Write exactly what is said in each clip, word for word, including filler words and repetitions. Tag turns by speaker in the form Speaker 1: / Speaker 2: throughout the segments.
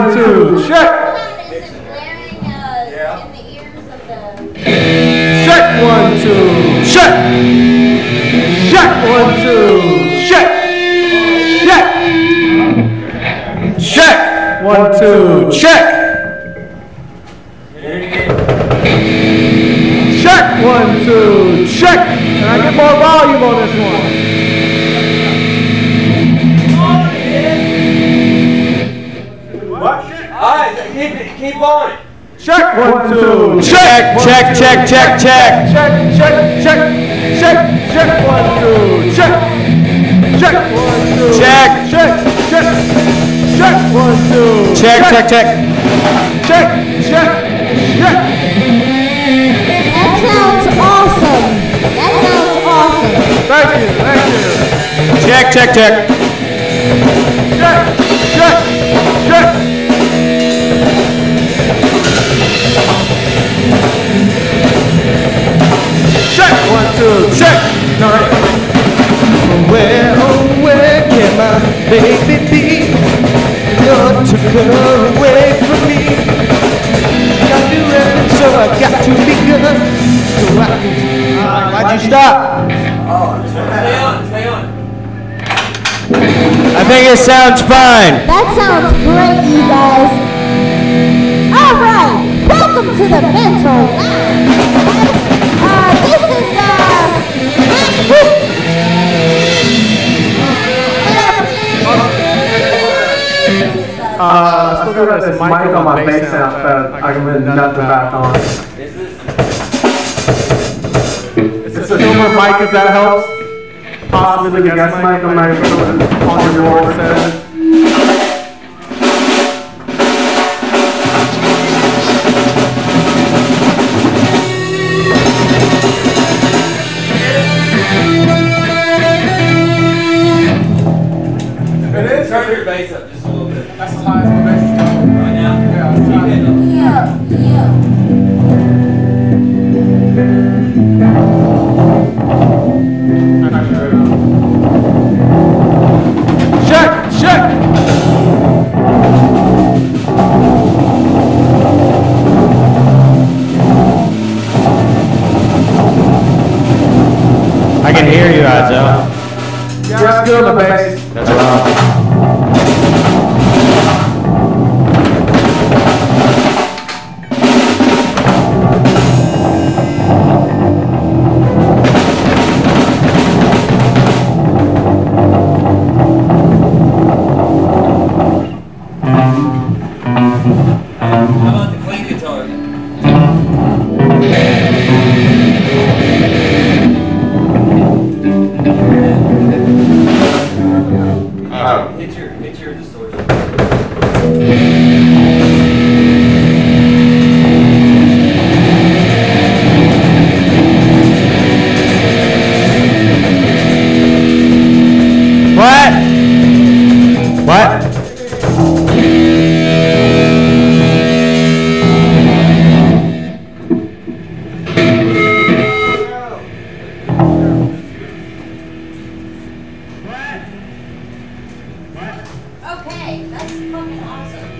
Speaker 1: one, two, check. Check, one, two, check. Check, one, two, check. Check. Check, one, two, check. Check, one, two, check. Can I get more volume on this one? What?
Speaker 2: All right, keep it, keep on it.
Speaker 1: Check, one, two,
Speaker 3: Check, check, check, check, check.
Speaker 1: check, check, check, check, check, one, two, check. Check, one, two,
Speaker 3: Check.
Speaker 1: check, check, check, one, two,
Speaker 3: Check, check, check.
Speaker 1: check, check, check.
Speaker 4: That sounds awesome. That sounds awesome.
Speaker 1: Thank you, thank you.
Speaker 3: Check, check, check.
Speaker 1: Check, check, check. Check, one, two, check. No, right.
Speaker 5: Where, oh, where can my baby be? God took her away from me. Got to run, so I got to be good. So I can.
Speaker 3: Why'd you stop?
Speaker 2: Stay on, stay on.
Speaker 3: I think it sounds fine.
Speaker 4: That sounds great, you guys. All right, welcome to the Mental Lounge. Uh, this is uh,
Speaker 1: Uh, I still got this mic on my bass sound, but I can really nut the back on.
Speaker 2: Is this?
Speaker 1: It's a silver mic if that helps. Possibly the guest mic on my on your board says. It is.
Speaker 2: Turn your bass up just a little bit.
Speaker 1: That's as high as my bass is going.
Speaker 2: Right now?
Speaker 1: Yeah, that's high.
Speaker 4: yeah, yeah.
Speaker 1: Check, check.
Speaker 3: I can hear you, Adzo.
Speaker 1: Yeah, that's good on the bass.
Speaker 3: That's wrong.
Speaker 2: How about the clean guitar? Hit your, hit your distortion.
Speaker 3: What? What?
Speaker 4: Okay, that's fucking awesome.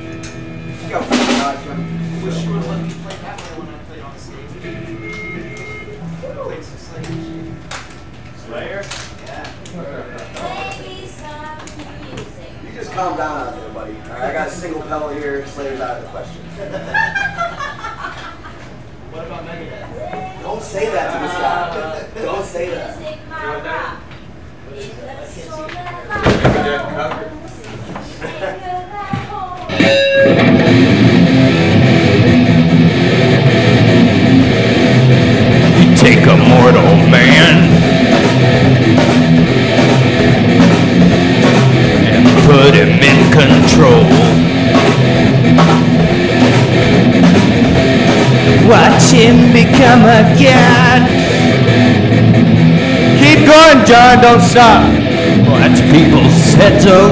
Speaker 5: Wish you would let me play that way when I played on stage. Played some Slayer.
Speaker 2: Slayer?
Speaker 5: Yeah.
Speaker 4: Play me some music.
Speaker 6: You just calm down out there, buddy. All right, I got a single pedal here. Slayer's out of the question.
Speaker 5: What about Megadeth?
Speaker 6: Don't say that to this guy. Don't say that.
Speaker 4: Music, my rock. In the soul that
Speaker 2: Megadeth cover.
Speaker 3: You take a mortal man and put him in control. Watch him become a god. Keep going, John, don't stop. Watch people settle.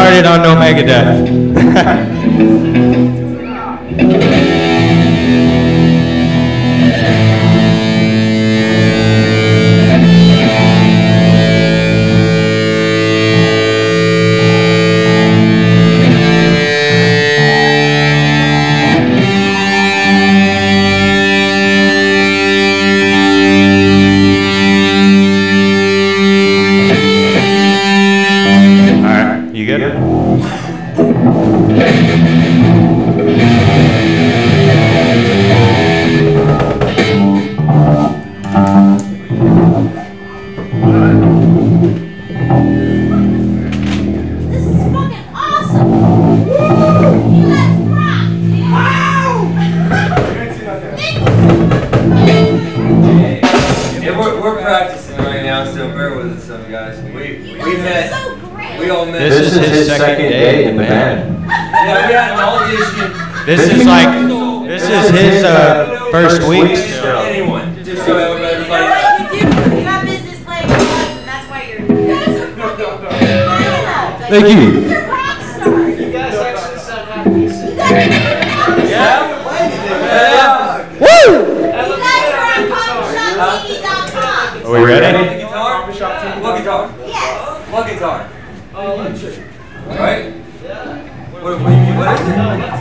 Speaker 3: started on No Megadeth. You good?
Speaker 4: This is fucking awesome! Woo! You guys rock! Wow!
Speaker 2: Yeah, we're, we're practicing right now, so bear with us, some guys. We, we met,
Speaker 4: so great!
Speaker 2: we all met.
Speaker 3: This is his second day in the band.
Speaker 2: Yeah, we had an audition.
Speaker 3: This is like, this is his uh, first week.
Speaker 2: Anyone, just so everybody.
Speaker 4: You know what you do? You got business playing with us, and that's why you're here. You guys are fucking phenomenal.
Speaker 3: Thank you.
Speaker 4: You're rock stars.
Speaker 5: You guys actually sound happy.
Speaker 4: You guys are phenomenal.
Speaker 2: Yeah.
Speaker 4: You guys are on pop shop T V dot com.
Speaker 3: Are we ready?
Speaker 2: What guitar? What guitar?
Speaker 4: Yes.
Speaker 2: What guitar?
Speaker 5: Oh, electric.
Speaker 2: Right?
Speaker 5: Yeah.
Speaker 2: What, what, what is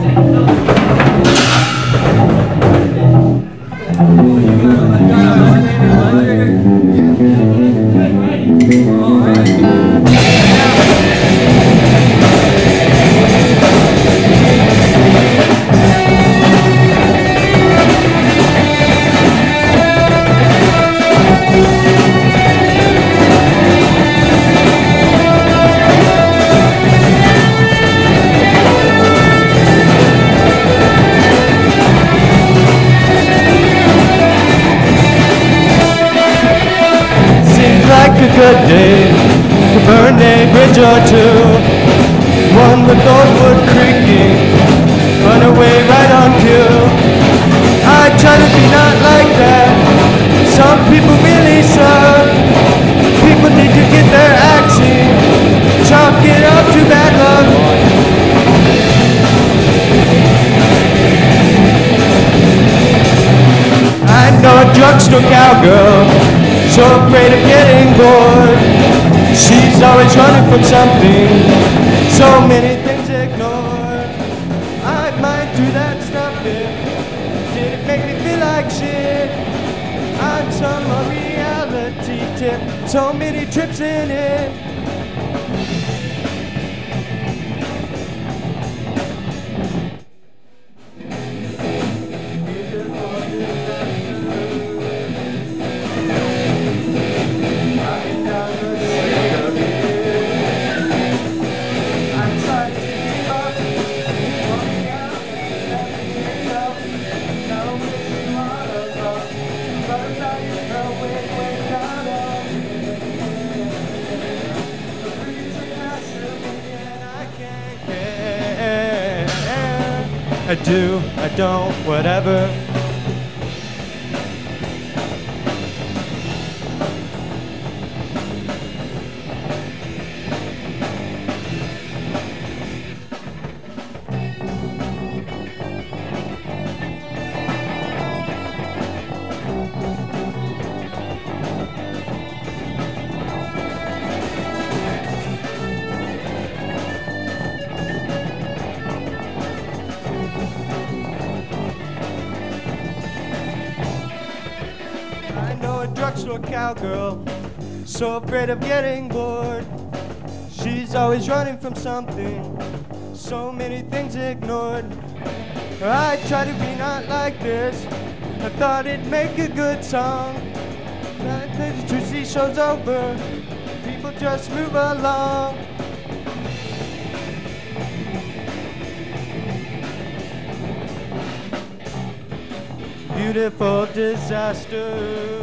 Speaker 5: Like a good day to burn a bridge or two. One with old wood creaking, run away right on cue. I try to be not like that. Some people really suck. People need to get their axe in, chalk it up to bad luck. I know a drugstore cowgirl, so afraid of getting bored. She's always running from something, so many things ignored. I might do that stuff if did it make me feel like shit. I'm some reality tip, so many trips in it. I do, I don't, whatever. Drugstore cowgirl, so afraid of getting bored. She's always running from something, so many things ignored. I try to be not like this. I thought it'd make a good song. I think the two C show's over. People just move along. Beautiful disaster.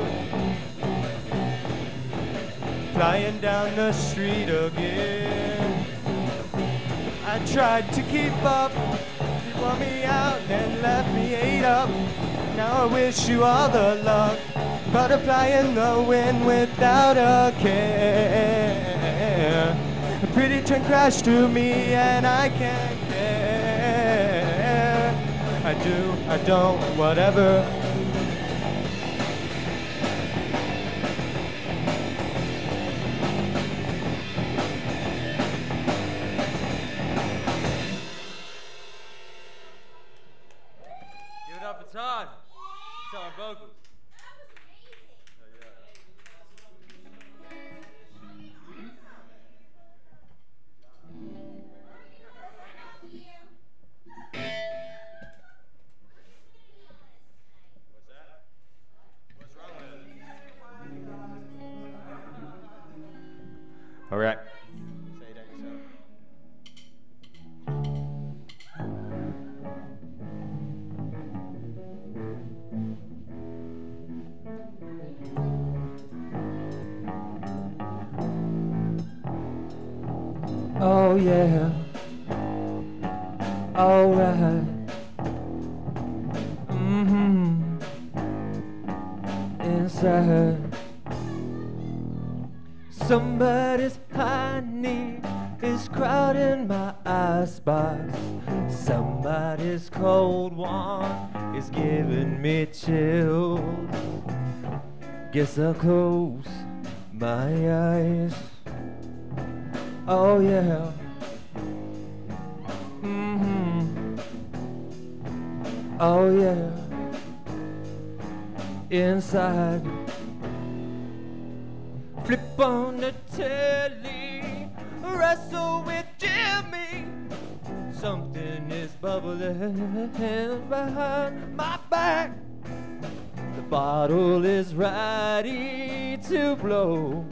Speaker 5: Flying down the street again. I tried to keep up. You wore me out and left me ate up. Now I wish you all the luck. Butterfly in the wind without a care. A pretty train crashed through me and I can't care. I do, I don't, whatever.
Speaker 2: Give it up for Todd. Todd vocals.
Speaker 5: All right. Oh yeah. All right. Mm-hmm. Inside. Somebody's honey is crowding my icebox. Somebody's cold one is giving me chills. Guess I'll close my eyes. Oh yeah. Mm-hmm. Oh yeah. Inside. Flip on the telly, wrestle with Jimmy. Something is bubbling behind my back. The bottle is ready to blow.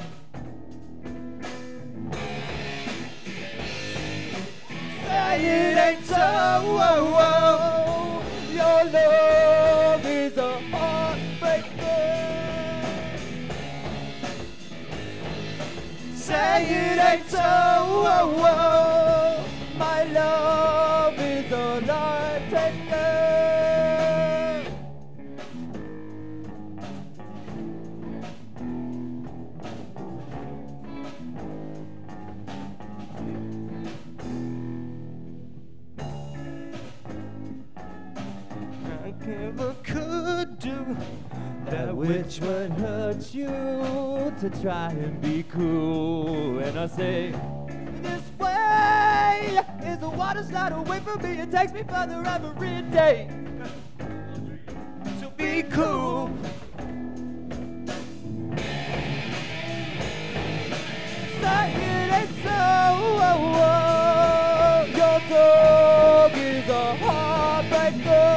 Speaker 5: Say it ain't so, oh, oh. Your love is a heartbreaker. Say it ain't so, oh, oh. My love is a life taker. I never could do that which would hurt you to try and be cool. And I say, this way is the water slide away from me. It takes me further every day. So be cool. Say it ain't so. Oh, oh. Your dog is a heartbreaker.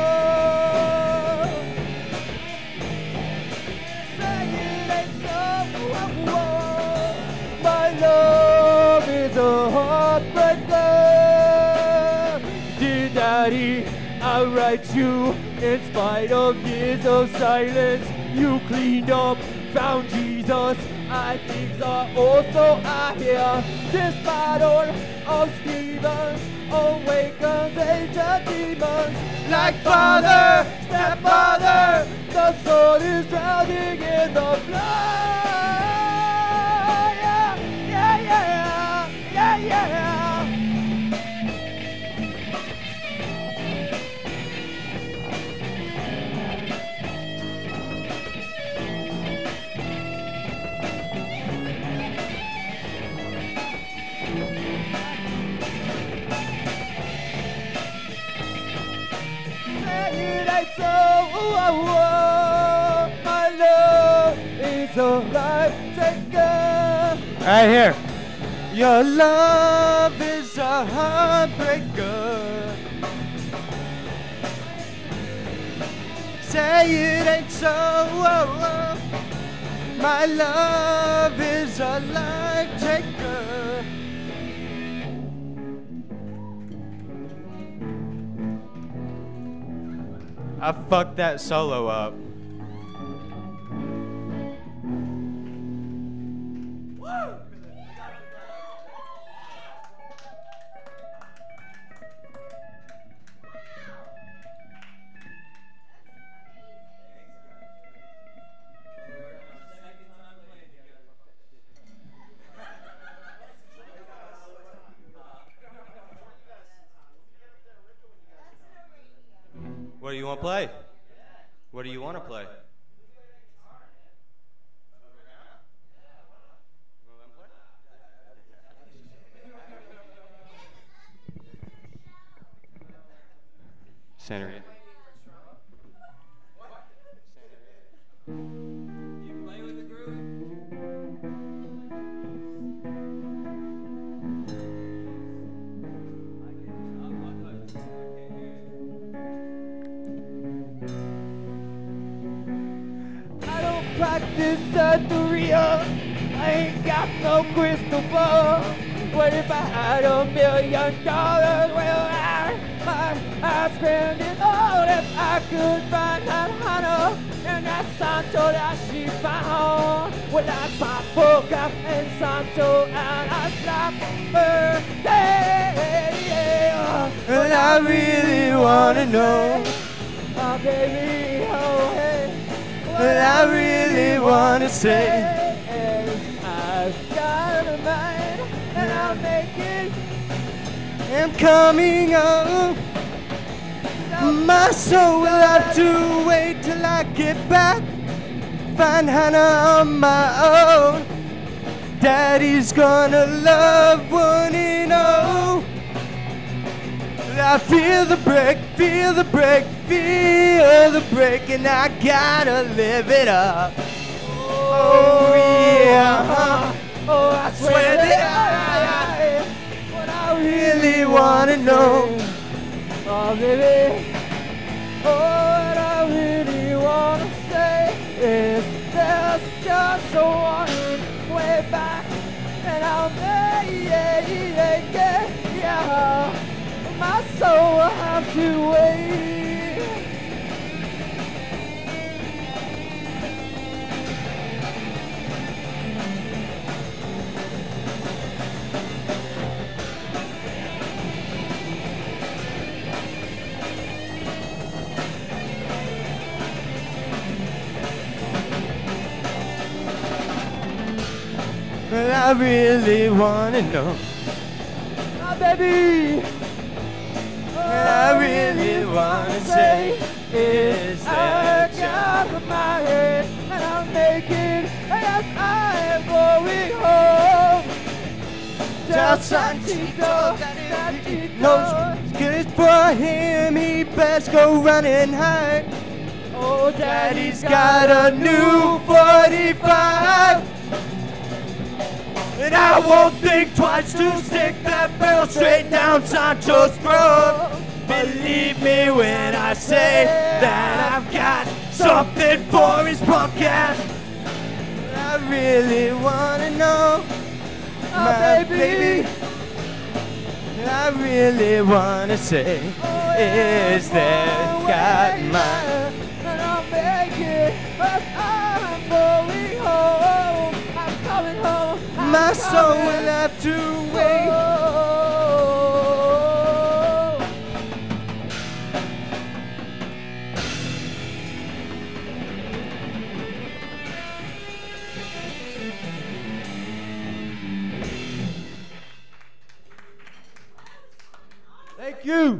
Speaker 5: Love is a heartbreaker. Dear Daddy, I write you in spite of years of silence. You cleaned up, found Jesus. I think are also I hear this battle of Stevens awakens ancient demons. Like father, stepfather, the soul is drowning in the blood. Yeah, yeah, yeah. Say it ain't so, oh, oh, oh. My love is a life taker. Right here. Your love is a heartbreaker. Say it ain't so, oh, oh. My love is a life taker. I fucked that solo up.
Speaker 3: you want to play? What do you want to play? Center.
Speaker 2: You play with the groove?
Speaker 5: I don't practice Santeria. I ain't got no crystal ball. What if I had a million dollars? Well, I might I'd spend it all if I could find that Hannah and that Santo that she found. Well, I'd pop Boca and Santo and I'd slap her dead. Yeah. And I really wanna know, oh baby, oh hey. But I really wanna say, I've got a mind and I'll make it. I'm coming home. My soul will have to wait till I get back. Find Hannah on my own. Daddy's gonna love one and oh. I feel the break, feel the break, feel the break, and I gotta live it up. Oh yeah, oh I swear that I, what I really wanna know, oh baby, oh what I really wanna say is there's just one way back, and I'll make yeah, yeah, yeah, yeah. My soul will have to wait. Well, I really wanna know, oh baby. What I really wanna say is that I got my head and I'm naked, as I am going home. Tell Santito that he knows good for him, he best go running high. Oh, Daddy's got a new forty-five, and I won't think twice to stick that barrel straight down Sancho's throat. Believe me when I say that I've got something for his punk ass. I really wanna know, my baby. I really wanna say is that got my, and I'll make it, but I'm going home. I'm coming home. My soul will have to wait. Thank you.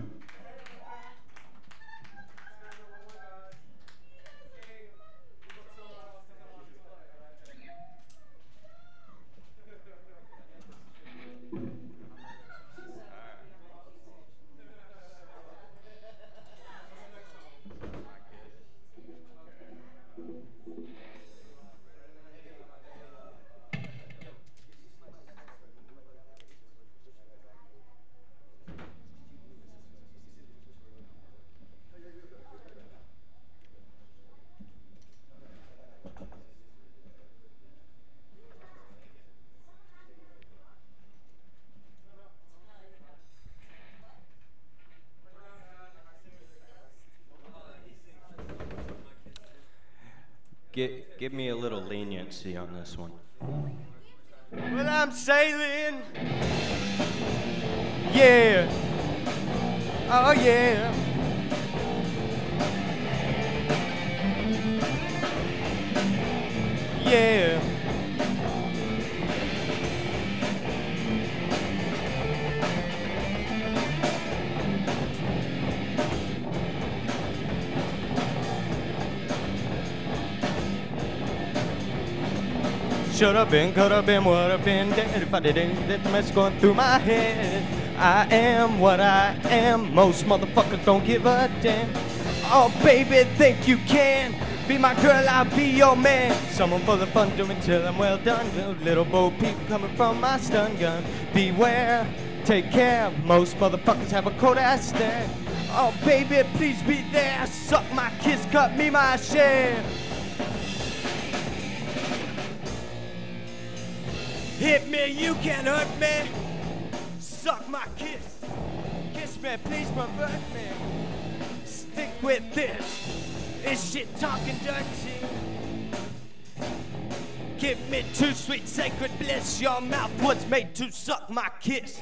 Speaker 3: Give, give me a little leniency on this one.
Speaker 5: Well, I'm sailing. Yeah. Oh, yeah. Yeah. Should have been, could have been, would have been dead if I didn't let the mess going through my head. I am what I am. Most motherfuckers don't give a damn. Oh, baby, think you can be my girl, I'll be your man. Someone for the fun, do it till I'm well done. Little Bo Peep coming from my stun gun. Beware, take care. Most motherfuckers have a cold ass stare. Oh, baby, please be there. Suck my kiss, cut me my share. Hit me, you can't hurt me. Suck my kiss. Kiss me, please pervert me. Stick with this. Is shit talking dirty? Give me two sweet sacred bliss. Your mouth was made to suck my kiss.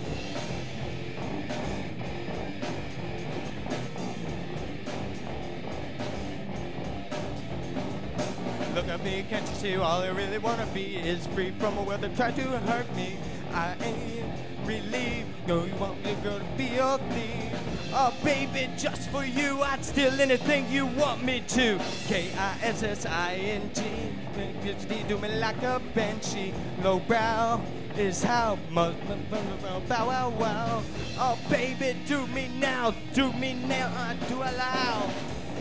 Speaker 5: Look at me, can't you see all I really wanna be is free from a world that tried to hurt me. I ain't relieved, no, you want your girl to be your thief. Oh baby, just for you, I'd steal anything you want me to. K I S S I N G, do me like a banshee. Low brow is how much bow wow wow. Oh baby, do me now, do me now, I do allow.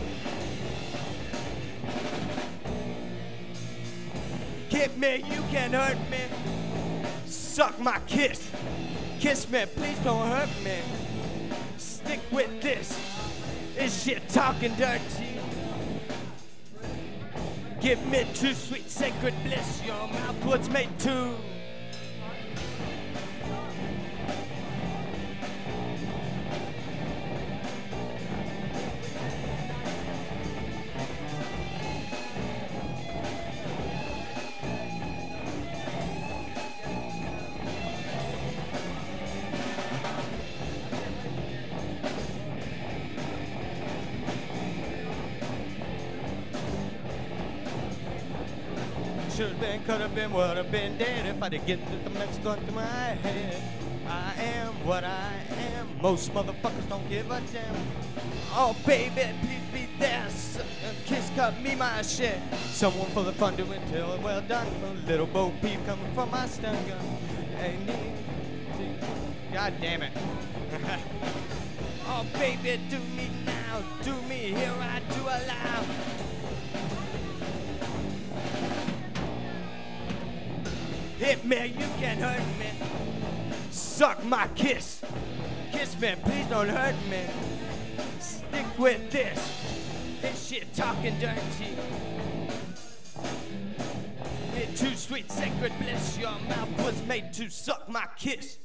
Speaker 5: Hit me, you can't hurt me. Suck my kiss. Kiss me, please don't hurt me. Stick with this. Is shit talking dirty? Give me two sweet sacred bliss. Your mouth was made to. Should've been, could've been, would've been dead if I didn't get the mess going through my head. I am what I am. Most motherfuckers don't give a damn. Oh baby, please be there. So, uh, kiss, cut me my shit. Someone for the fun do it till it's well done. A little Bo Peep coming from my stun gun. Hey, me, God damn it. Oh baby, do me now, do me here, I do allow. Hit me, you can't hurt me. Suck my kiss. Kiss me, please don't hurt me. Stick with this. This shit talking dirty. It's too sweet, sacred bliss. Your mouth was made to suck my kiss.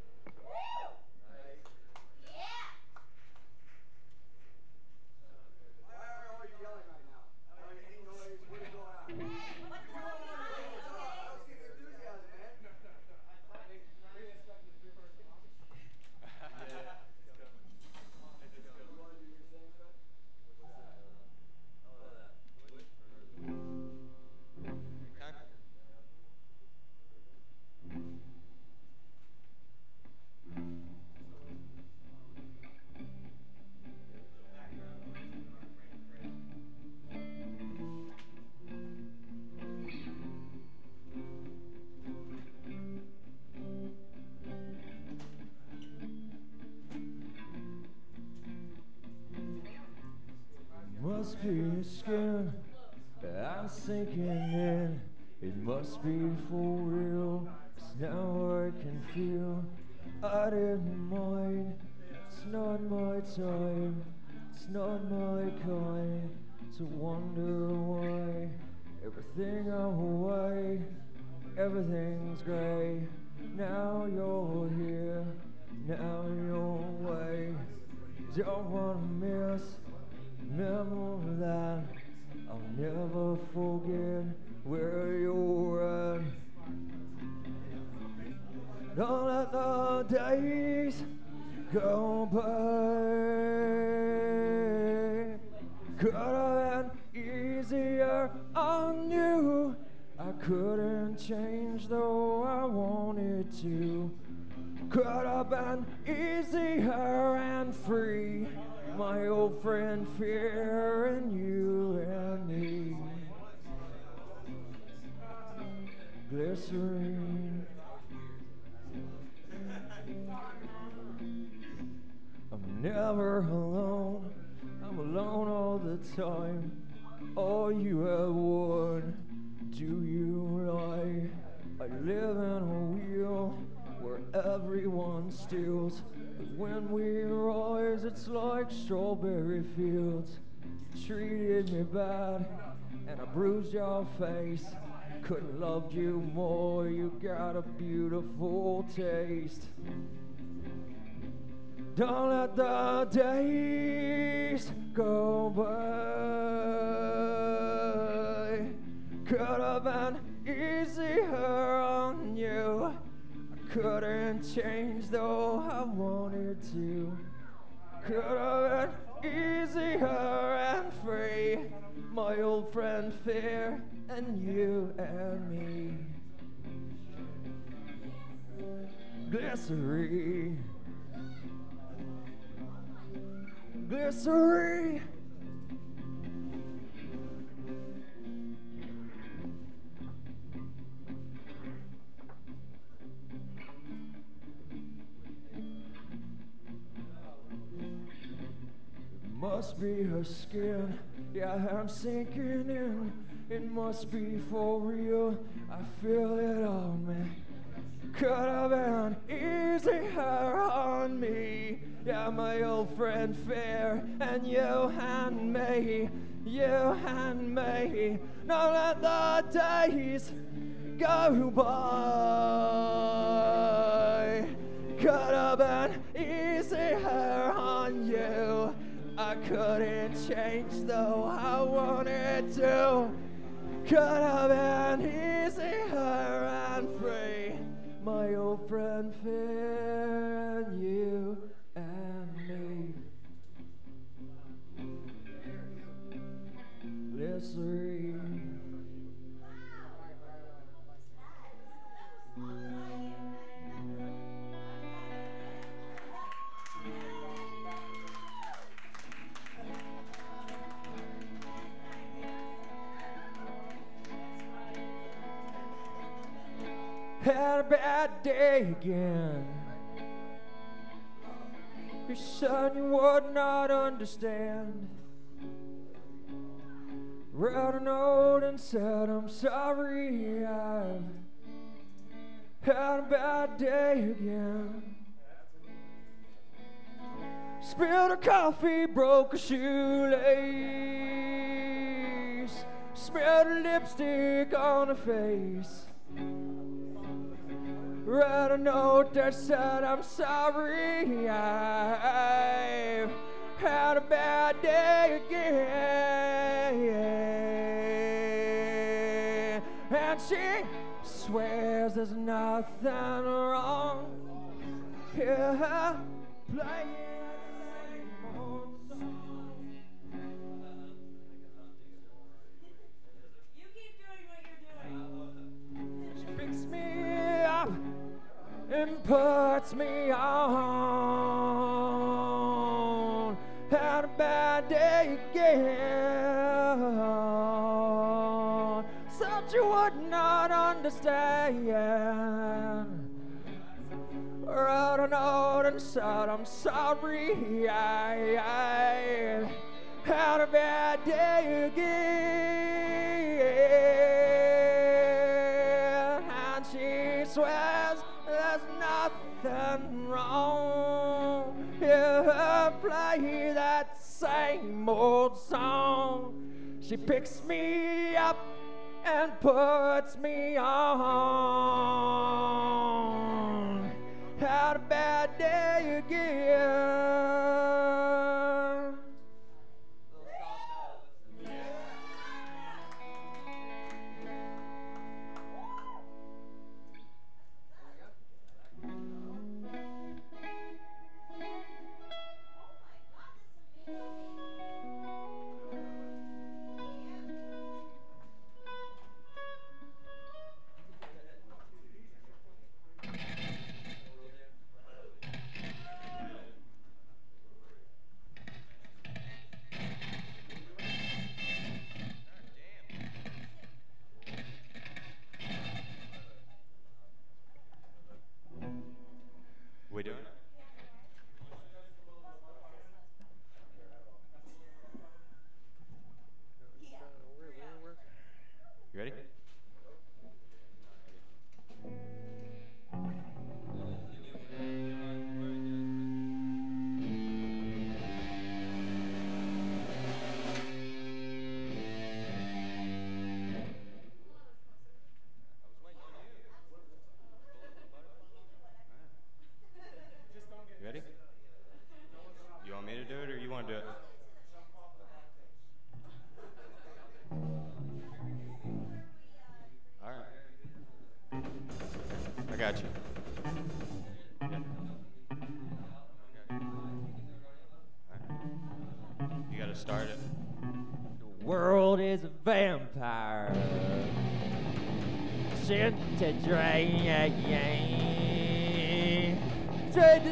Speaker 7: Must be skin, I'm sinking in. It must be for real, 'cause now I can feel I didn't mind. It's not my time, it's not my kind to wonder why everything away, everything's grey. Now you're here, now you're away. Don't wanna miss. Remember that I'll never forget where you're at. Don't let the days go by. Could have been easier on you. I couldn't change though I wanted to. Could have been easier and free. My old friend Fear and you and me. all you have won. Do you lie? I live in a wheel where everyone steals. But when we rise, it's like strawberry fields. You treated me bad, and I bruised your face. Couldn't loved you more, you got a beautiful taste. Don't let the days go by. Could have been easier on you. I couldn't change though I wanted to. Could have been easier and free. My old friend Fear and you and me. Glycerine. Glycerine. Must be her skin, yeah, I'm sinking in. It must be for real, I feel it on me. Could have been easier on me. Yeah, my old friend Fear and you and me, you and me. Don't let the days go by. Could have been easier on you. I couldn't change though I wanted to. Could have been easier and free. My old friend Fear and you and me. Glycerine. Had a bad day again. Your son you would not understand. Wrote a note and said I'm sorry I've had a bad day again. Spilled a coffee, broke a shoelace. Smelled a lipstick on her face. Wrote a note that said I'm sorry I've had a bad day again. And she swears there's nothing wrong. Yeah, playing the same old song.
Speaker 8: You keep doing what you're doing.
Speaker 7: She picks me up and puts me on. Had a bad day again. Said you would not understand. Wrote a note and said I'm sorry I, I had a bad day again. And she swears there's nothing wrong. Yeah, play that same old song. She picks me up and puts me on. Had a bad day again. is a vampire sent to drain trade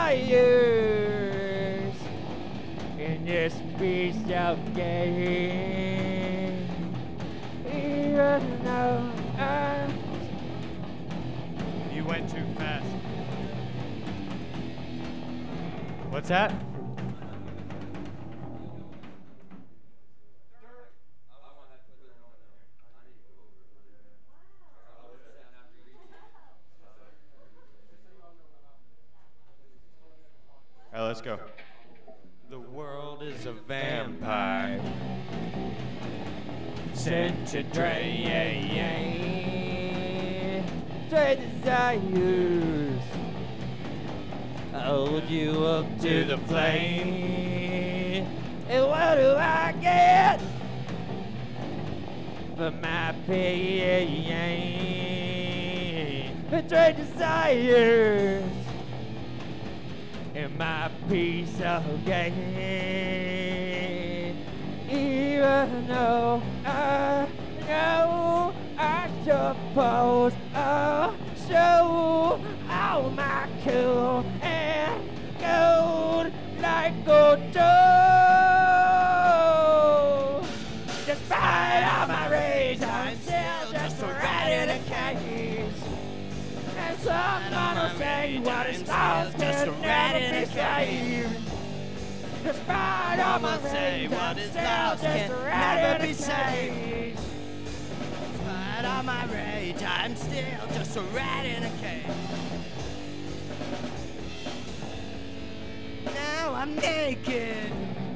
Speaker 7: desires in this piece of game. Even though I
Speaker 3: You went too fast. What's that? All right, let's go. The world is a vampire sent to drain
Speaker 7: trade desires hold you up to the flame. And what do I get for my pain? Trade desires in my piece of game. Even though I know I suppose I'll show all my cool and gold like gold dough. Despite all my rage, I'm still just a rat in a cage. And someone will say what is lost can never be saved. Despite all my rage, I'm still just a rat in a cage.
Speaker 3: Despite all my rage, I'm still just a rat in a cage. Now I'm naked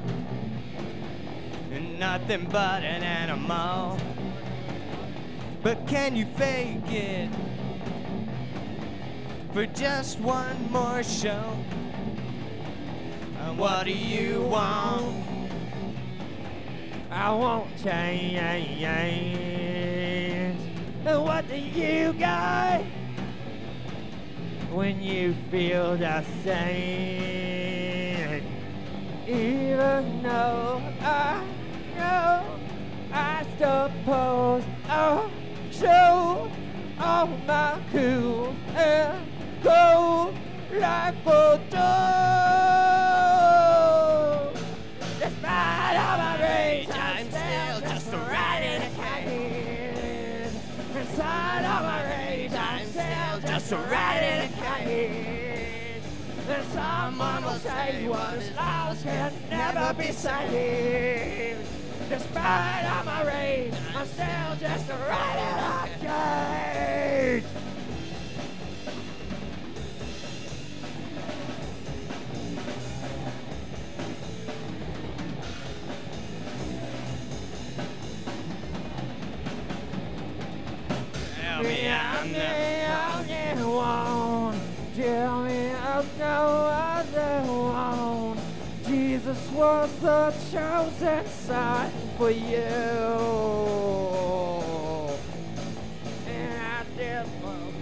Speaker 3: and nothing but an animal. But can you fake it for just one more show? And what do you want?
Speaker 7: I won't change. And what do you got when you feel the same? Even though I know, I suppose I'll show all my cool and gold like a dough. Despite all my rage, I'm still just a rat in a cage. Inside all my rage, I'm still just a rat in a cage. And someone will say what is lost can never be saved. Despite all my rage, I'm still just a rat in a cage. Tell me I'm the only one. Tell me I'm no other one. Jesus was the chosen son for you. And I did well.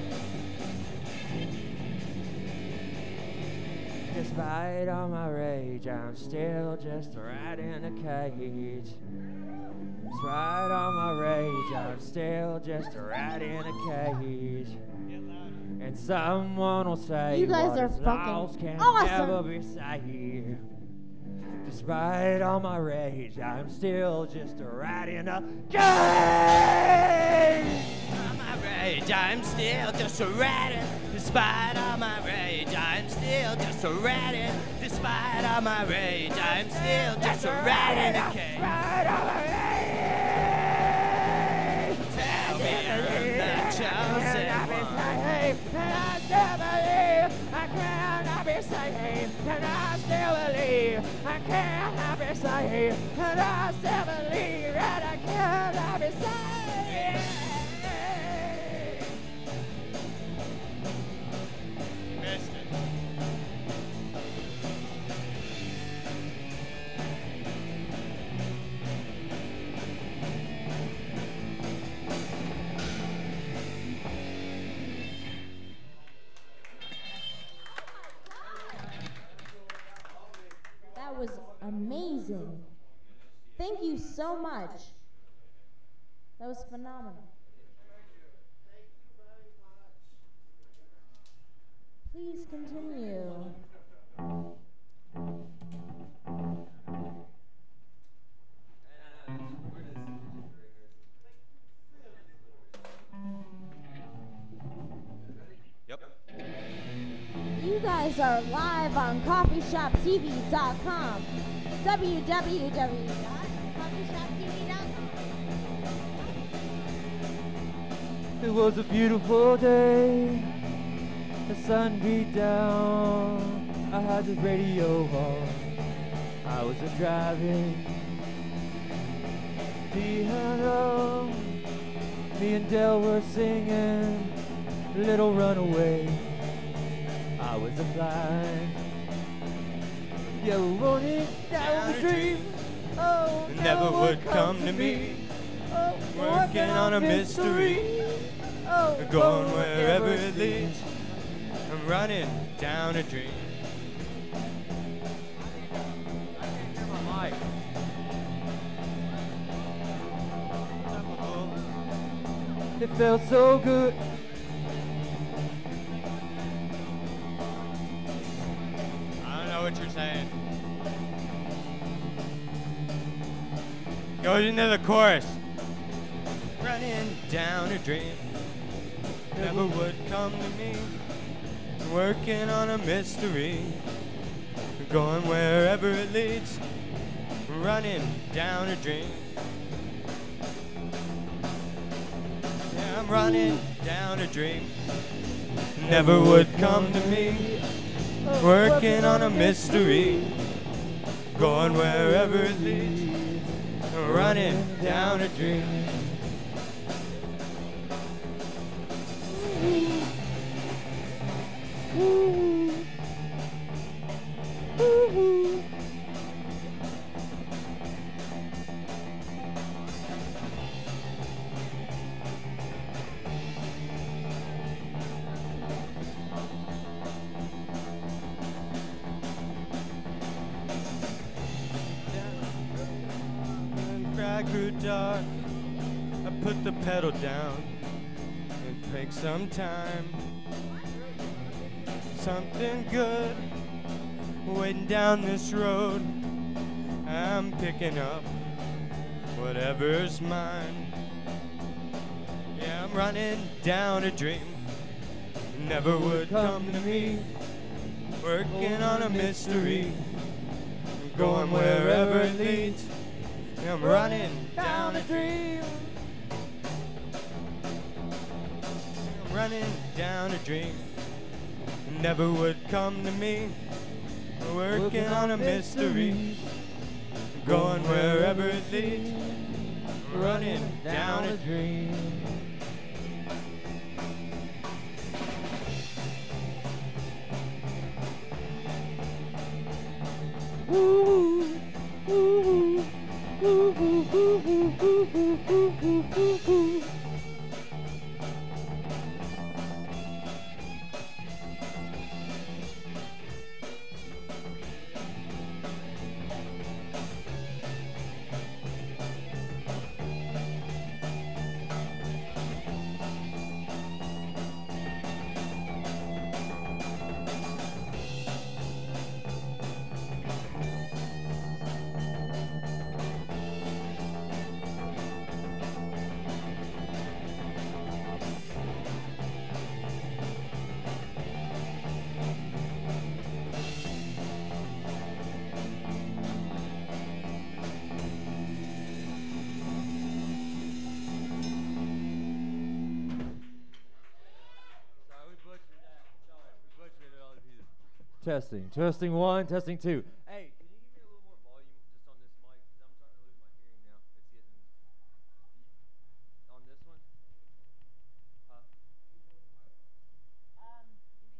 Speaker 7: Despite all my rage, I'm still just a rat in a cage. Despite all my rage, I'm still just a rat in a cage. And someone will say
Speaker 4: You guys
Speaker 7: what
Speaker 4: are
Speaker 7: is
Speaker 4: fucking
Speaker 7: lost can
Speaker 4: awesome.
Speaker 7: never be saved. Despite all my rage, I'm still just a rat in a cage.
Speaker 3: All my rage, I'm still just a rat in. Despite all my rage, I'm still just a rat in. Despite all my rage, I'm still just a rat in a cage.
Speaker 7: Despite all my rage.
Speaker 3: Tell me I'm the chosen one.
Speaker 7: And I still believe I cannot be saved. And I still believe I cannot be saved. And I still believe that I cannot be saved.
Speaker 3: Missed it.
Speaker 4: That was amazing. Thank you so much. That was phenomenal. Please continue.
Speaker 5: Yep.
Speaker 4: You guys are live on coffee shop T V dot com. w w w dot coffee shop T V dot com.
Speaker 7: It was a beautiful day. The sun beat down. I had the radio on. I was a driving. Piano. Me and Dell were singing Little Runaway. I was a flying. Yeah, we're running down the dream. Oh,
Speaker 5: Never would come to me.
Speaker 7: Oh,
Speaker 5: Working on a mystery.
Speaker 7: Oh,
Speaker 5: Going wherever it leads. I'm running down a dream.
Speaker 7: It felt so good.
Speaker 5: I don't know what you're saying. Goes into the chorus. Running down a dream. Never would come to me. Working on a mystery. Going wherever it leads. Running down a dream. Yeah, I'm running down a dream. Never would come to me. Working on a mystery. Going wherever it leads. Running down a dream.
Speaker 7: Ooh. Ooh.
Speaker 5: Crack grew dark. I put the pedal down. It takes some time. Something good waiting down this road. I'm picking up whatever's mine. Yeah, I'm running down a dream. Never would come to me. Working on a mystery. Going wherever it leads. I'm running down a dream. I'm running down a dream. Never would come to me. Working on a mystery. Going wherever it leads. Running down a dream.
Speaker 7: Ooh. Ooh. Ooh, ooh, ooh, ooh, ooh, ooh, ooh, ooh, ooh. Testing, testing one, testing two. Hey, can you give me a little more volume just on this mic? Because I'm starting to lose my hearing now. It's getting on this one. Huh?
Speaker 4: Um,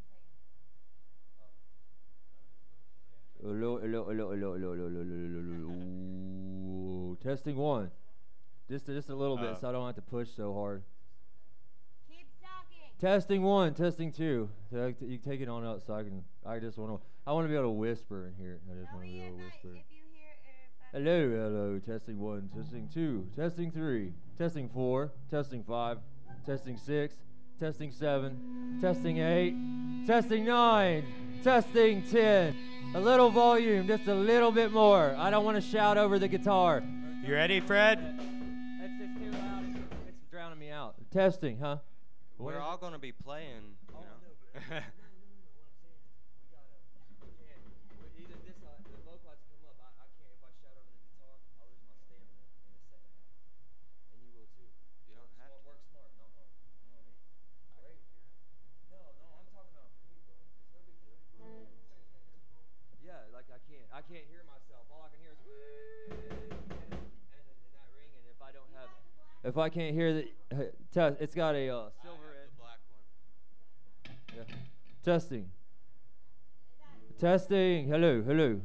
Speaker 4: give me a second.
Speaker 7: Hello, hello, hello, hello, hello, hello, hello, hello, hello. Ooh, testing one. Just, just a little
Speaker 5: Uh.
Speaker 7: bit, so I don't have to push so hard.
Speaker 4: Keep talking.
Speaker 7: Testing one, testing two. So I- you take it on up, so I can. I just want to. I want to be able to whisper in here. I just
Speaker 4: Tell
Speaker 7: want to
Speaker 4: me
Speaker 7: be
Speaker 4: if,
Speaker 7: able to
Speaker 4: I,
Speaker 7: whisper.
Speaker 4: if you hear, if I
Speaker 9: Hello, hello. Testing one, testing two, testing three, testing four, testing five, testing six, testing seven, testing eight, testing nine, testing ten. A little volume, just a little bit more. I don't want to shout over the guitar.
Speaker 10: You ready, Fred?
Speaker 9: That's just too loud. It's, it's drowning me out. Testing, huh? What
Speaker 10: We're
Speaker 9: is
Speaker 10: all
Speaker 9: it?
Speaker 10: going to be playing, you know.
Speaker 9: I can't hear myself. All I can hear is and, and, and that ring. And if I don't have, if I can't hear the, uh, test, it's got a uh, silver edge.
Speaker 10: Black one.
Speaker 9: Yeah. Testing. Testing. Hello, hello.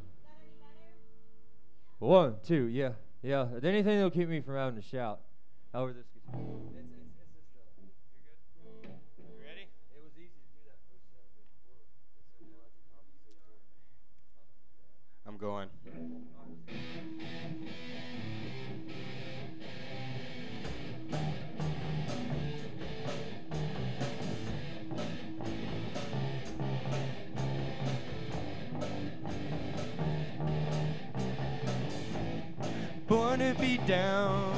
Speaker 9: One, two. Yeah, yeah. Anything that'll keep me from having to shout over this guitar. It's, it's, it's just, uh,
Speaker 10: You're good? You ready?
Speaker 9: it was easy to do that first set, but it's work. It's so hard to compensate for it.
Speaker 10: I'm going. Born to be down.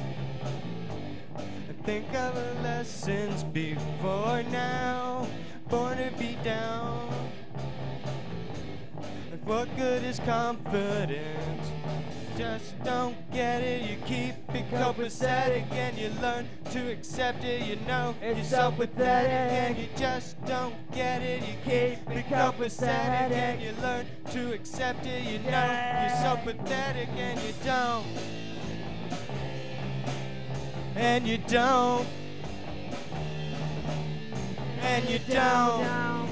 Speaker 10: I think of the lessons before now. Born to be down. Like what good is confidence? Just don't get it. You keep it copacetic and you learn to accept it. You know you're so pathetic and you just don't get it. You keep it copacetic and you learn to accept it. You know you're so pathetic and you don't. And you don't. And you don't.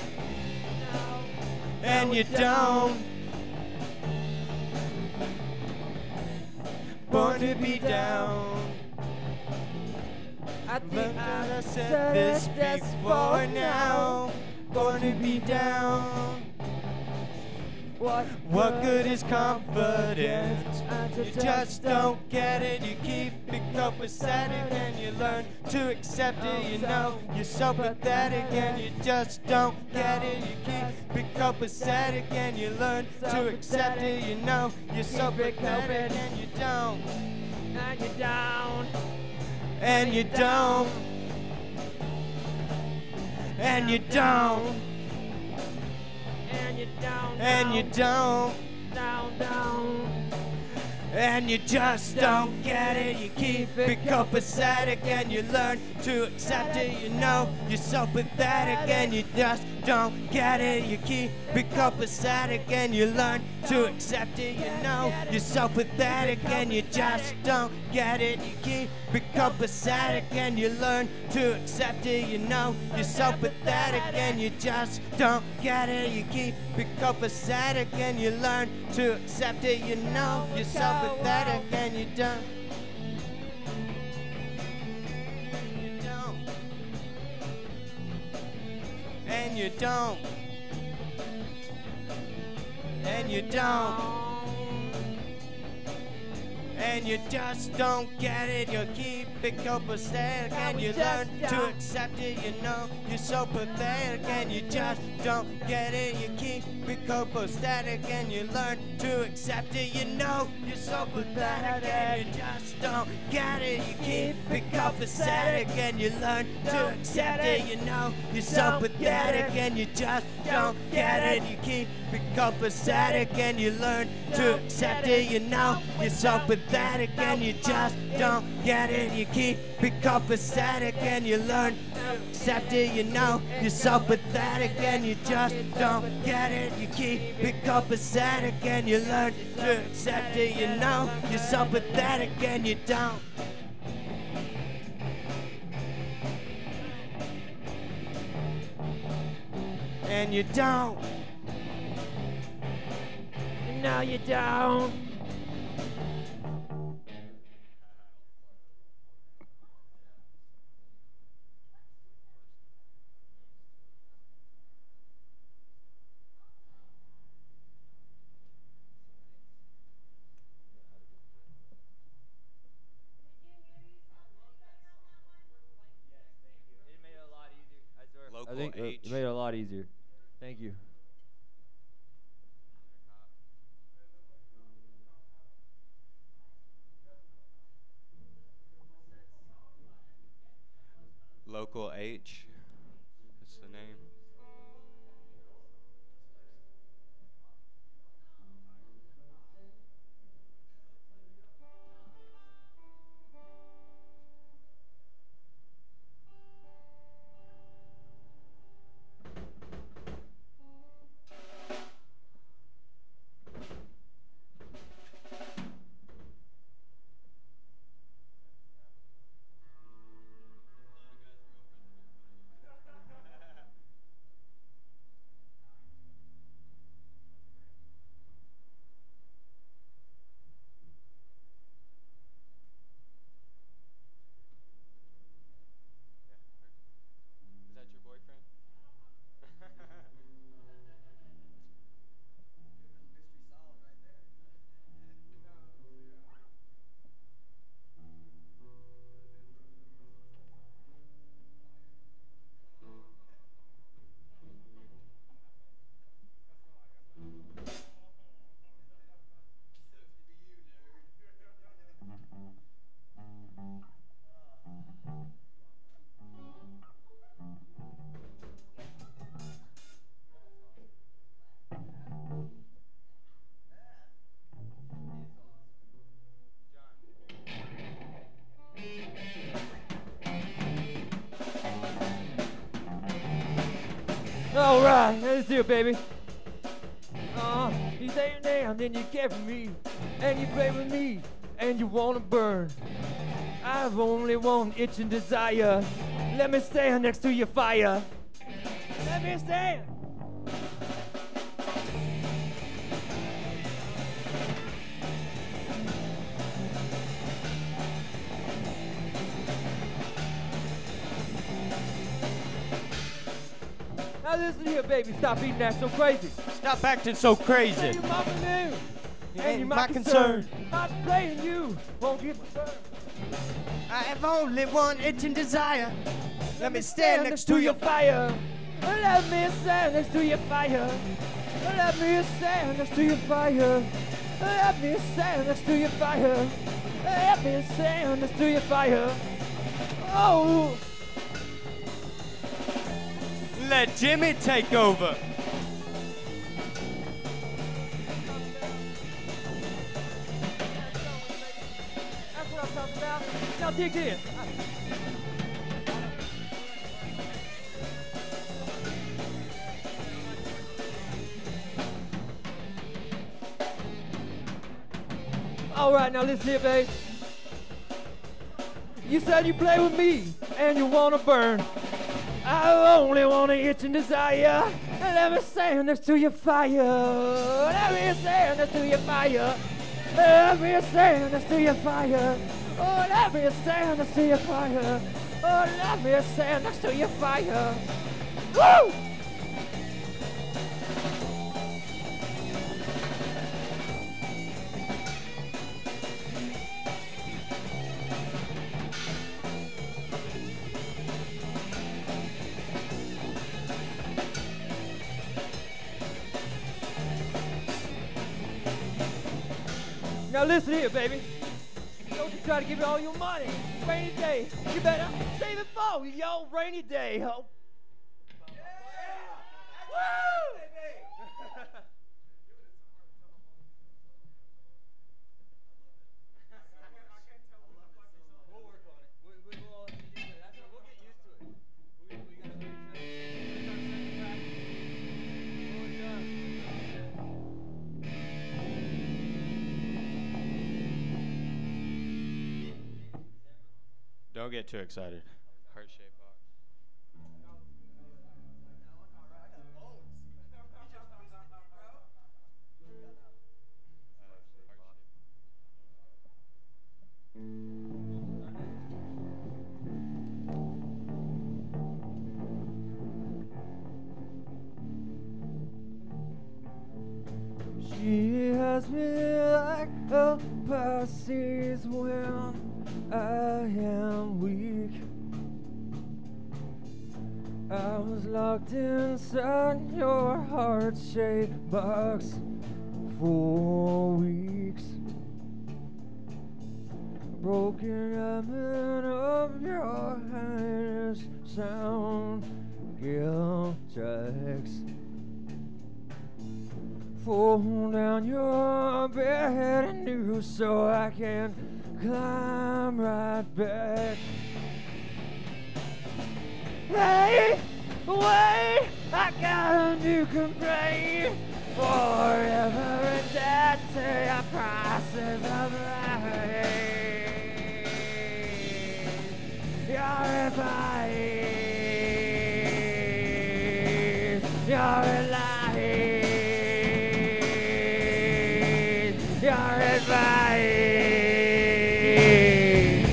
Speaker 10: And you don't. Born to be down. I think I said this before now. Born to be down. What, what good is confidence? You just don't get it. You keep it copacetic and you learn to accept it. You know you're so pathetic and you just don't get it. You keep it copacetic and you learn to accept it. You know you're so pathetic and you don't.
Speaker 3: And you down.
Speaker 10: And you don't. And you don't.
Speaker 3: And you down.
Speaker 10: And you don't.
Speaker 3: Down, down.
Speaker 10: And you just don't get it. You keep it copacetic and you learn to accept it. You know you're so pathetic and you just don't get it. You keep it copacetic and you learn to accept it. You know you're so pathetic and you just don't get it. You keep it copacetic and you learn to accept it. You know you're so pathetic and you just don't get it. You keep it copacetic and you learn to accept it. You know you're so pathetic and you don't. You don't. And you don't. And you don't. And you just don't get it. You keep it copacetic and you learn to accept it. You know you're so pathetic and you just don't get it. You keep it copacetic and you learn to accept it. You know you're so pathetic and you just don't get it. You keep it copacetic and you learn to accept it. You know you're so pathetic and you just don't get it. You keep it copacetic and you learn to accept it. You know you're so pathetic and you just don't get it. You keep it copacetic and you learn to accept it. You know you're so pathetic and you just don't get it. You keep it copacetic and you learn to accept it. You know you're so pathetic and you don't. And you don't.
Speaker 3: No, you don't.
Speaker 9: I think uh,
Speaker 10: H.
Speaker 9: you made it a lot easier. Thank you.
Speaker 10: Local H. That's the name. Is that your boyfriend?
Speaker 5: All right, let's do it, baby. Uh, you say your name, then you care for me, and you play with me, and you wanna burn. I've only one itching desire. Let me stand next to your fire. Let me stand. Now listen here, baby. Stop eating that so crazy.
Speaker 10: Stop acting so crazy.
Speaker 5: Say your mama knew.
Speaker 10: It
Speaker 5: And you're
Speaker 10: my concern.
Speaker 5: Not playing you. Won't give a fuck.
Speaker 10: I have only one itching desire. Let me stand next
Speaker 5: to
Speaker 10: to
Speaker 5: your
Speaker 10: you.
Speaker 5: fire. Let me stand next to your fire. Let me stand next to your fire. Let me stand next to your fire. Let me stand next to your fire. Oh.
Speaker 10: Let Jimmy take over.
Speaker 5: That's what I'm talking about. Now dig in. All right, now listen here, babe. You said you play with me and you wanna burn. I only want an itching desire. And let me stand next to your fire. Let me stand next to your fire. Let me stand next to your fire. Oh, let me stand next to your fire. Oh, let me stand next to your fire. Woo! Now listen here, baby. Don't you try to give me all your money. Rainy day. You better save it for your rainy day, ho. Yeah! Woo!
Speaker 9: We'll work on it. We, we will all have to do it. That's what, we'll get used to it. We, we gotta learn each other.
Speaker 10: Don't get too excited. Heart-shaped box.
Speaker 5: She has me like a Pisces when I am weak.
Speaker 7: I was locked inside your heart-shaped box for weeks. Broken element of your highness sound guilt tracks. Fold down your bed anew so I can climb right back. Hey, wait, I got a new complaint. Forever in debt to your prices of life. Your advice, your advice, your advice.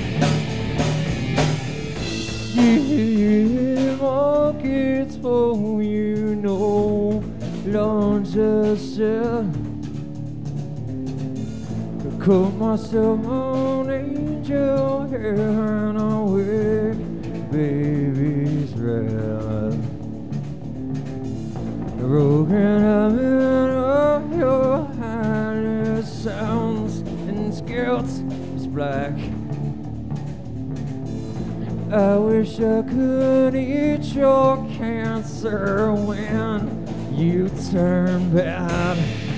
Speaker 7: You walk it for you know, launcher shell. Cut myself on angel hair and I wear baby's breath. The broken habit of your highness sounds and guilt is black. I wish I could eat your cancer when you turn bad.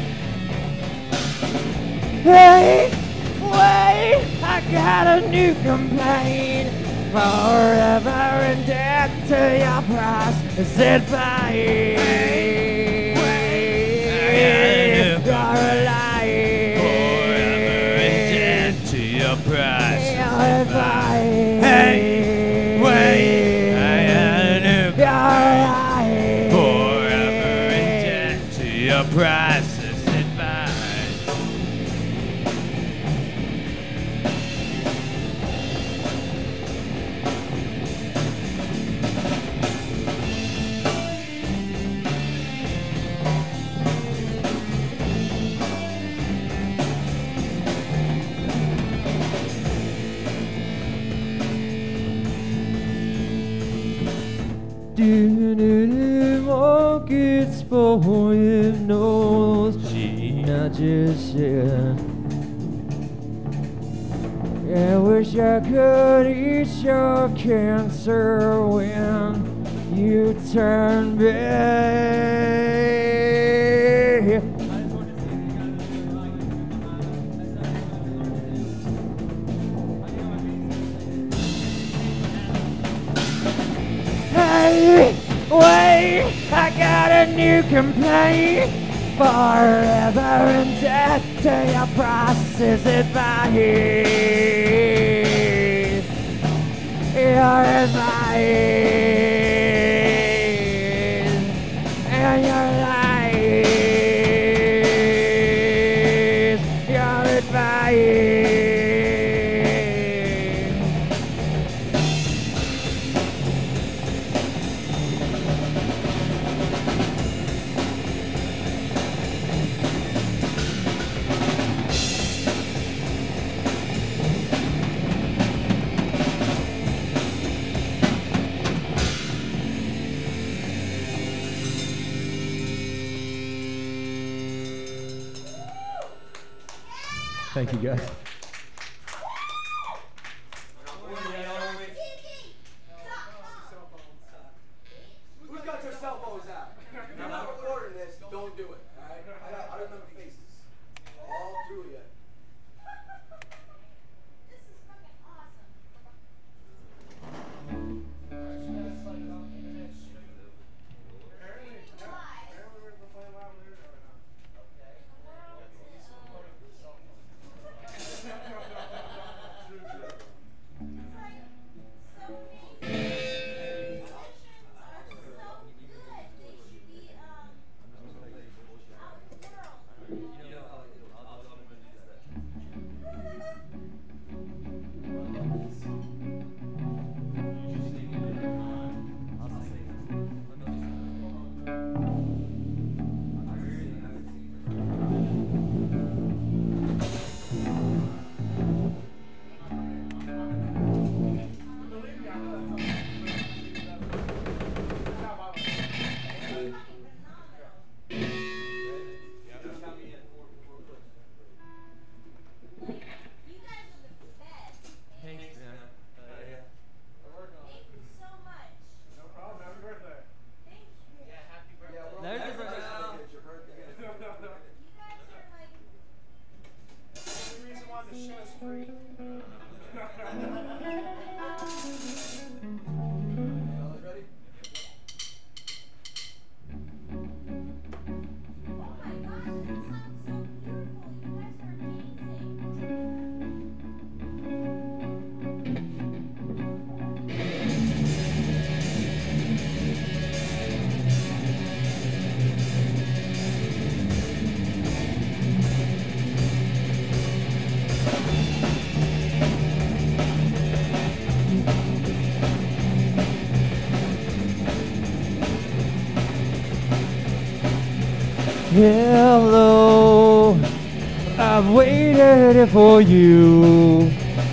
Speaker 7: Hey, wait, I got a new complaint. Forever in debt to your price. Is it by hey, wait, you're alive.
Speaker 10: Forever in debt to your price.
Speaker 7: You're alive.
Speaker 10: Hey, wait, I got a new
Speaker 7: complaint.
Speaker 10: Forever in debt to your price.
Speaker 7: Markets for it knows she not just yet. I wish I could eat your cancer when you turn bad. Hey, wait, I got a new complaint. Forever in debt to your process advice. Your advice and your lies. Your advice.
Speaker 5: Thank you, guys.
Speaker 6: Who's got their cell phones out? If you're not recording this, don't do it. All right? I, got, I remember faces. All through you.
Speaker 9: Hello, I've waited for you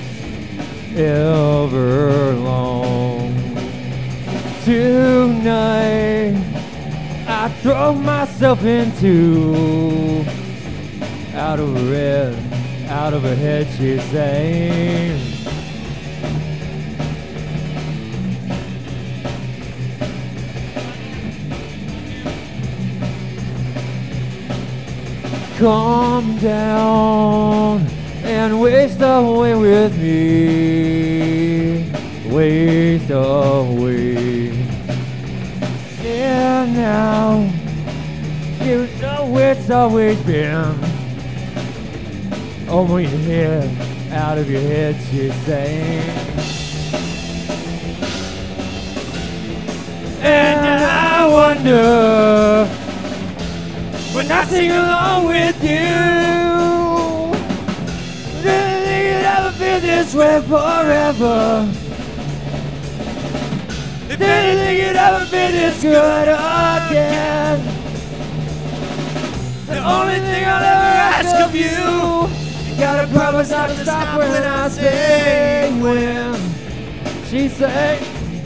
Speaker 9: ever long. Tonight, I throw myself into out of her head, out of her head, she's saying. Calm down and waste away with me, waste away. Yeah, now you know it's always been over your head, out of your head, she's saying. And I wonder, when I sing along with you, do you think you'd ever feel this way forever? Do you think you'd ever feel this good again? The only thing I'll ever ask of you, you gotta promise not to stop when I say when. She say.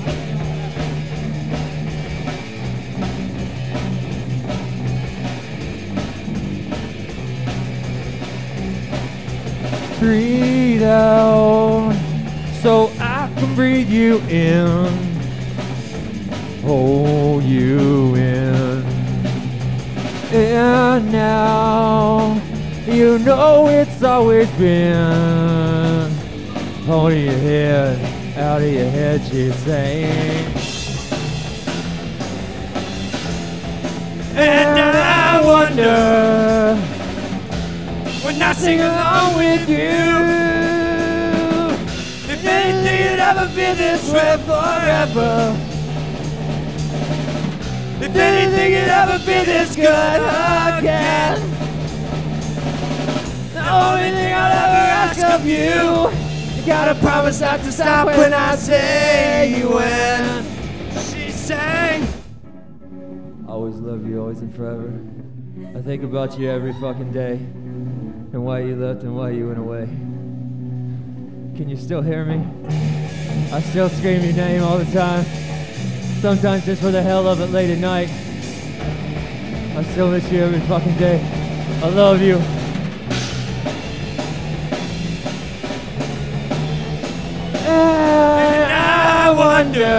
Speaker 9: Breathe out so I can breathe you in, hold you in. And now you know it's always been holding your head, out of your head, she's saying. And I wonder, when I sing along with you, if anything you'd ever feel this way forever. If anything you'd ever feel this good again. The only thing I'll ever ask of you, you gotta promise not to stop when I say when. She sang. Always love you, always and forever. I think about you every fucking day. And why you left and why you went away. Can you still hear me? I still scream your name all the time. Sometimes just for the hell of it late at night. I still miss you every fucking day. I love you. And I wonder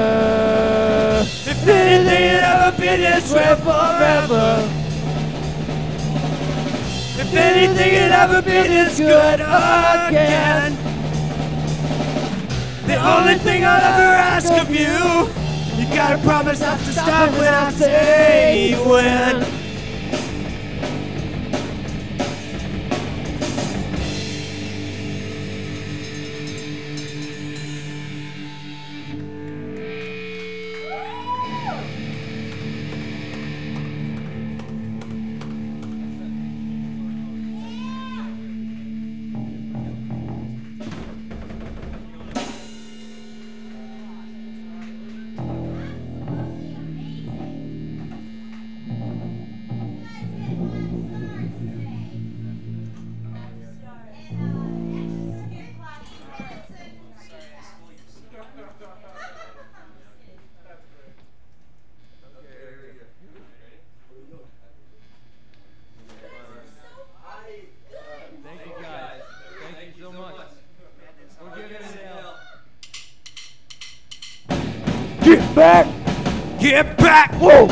Speaker 9: if anything would ever be this way forever. If anything had ever been this good again. The only thing I'll ever ask of you, you gotta promise not to stop when I say when. Get back! Get back! Whoa!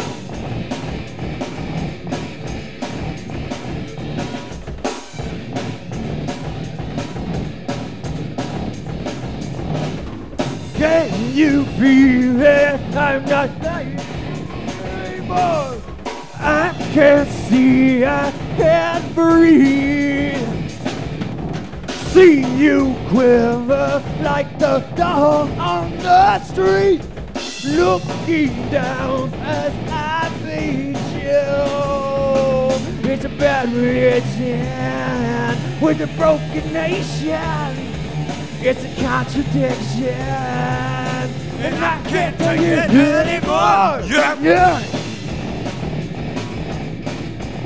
Speaker 9: Can you feel it? I'm not dying anymore. I can't see, I can't breathe. See you quiver like the dog on the street. Looking down as I face you. It's a bad religion with a broken nation. It's a contradiction, and I can't take it anymore. Yeah, yeah.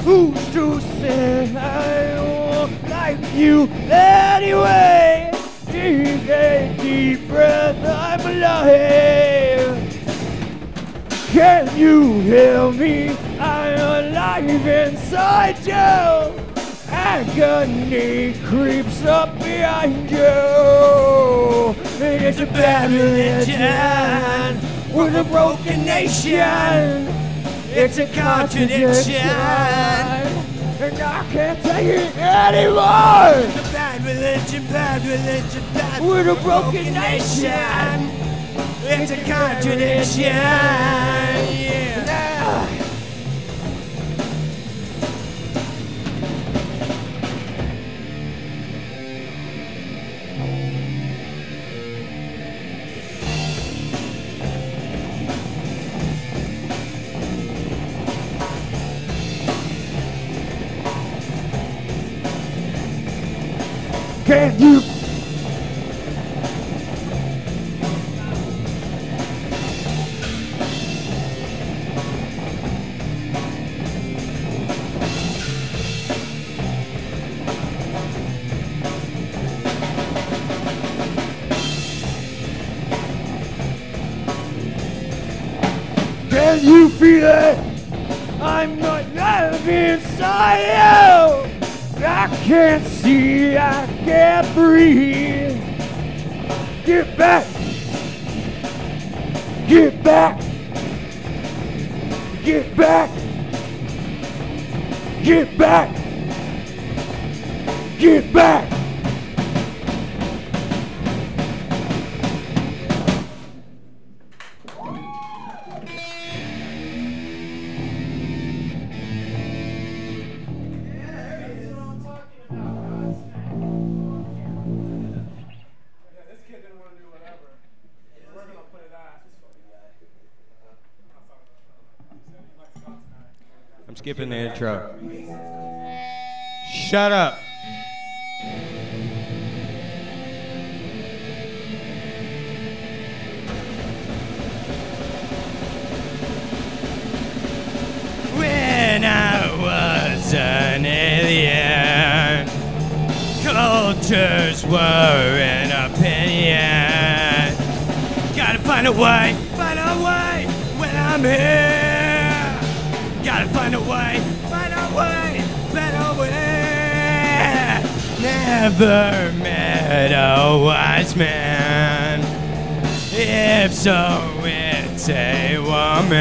Speaker 7: Who's to say I won't like you anyway? Take a deep breath, I'm alive. Can you hear me? I'm alive inside you. Agony creeps up behind you. And it's a bad religion with a broken nation. It's a contradiction, and I can't take it anymore.
Speaker 10: The bad religion, bad religion, bad
Speaker 7: with a broken nation.
Speaker 10: It's a contradiction. Yeah.
Speaker 7: Can you? Can you feel it? I'm not alive inside you. I can't see, I can't breathe. Get back. Get back. Get back. Get back. Get back.
Speaker 10: Skipping the intro. Shut up.
Speaker 3: When I was an alien, cultures were an opinion. Gotta find a way, find a way when I'm here. Gotta find a way, find a way, better way. Never met a wise man. If so, it's a woman.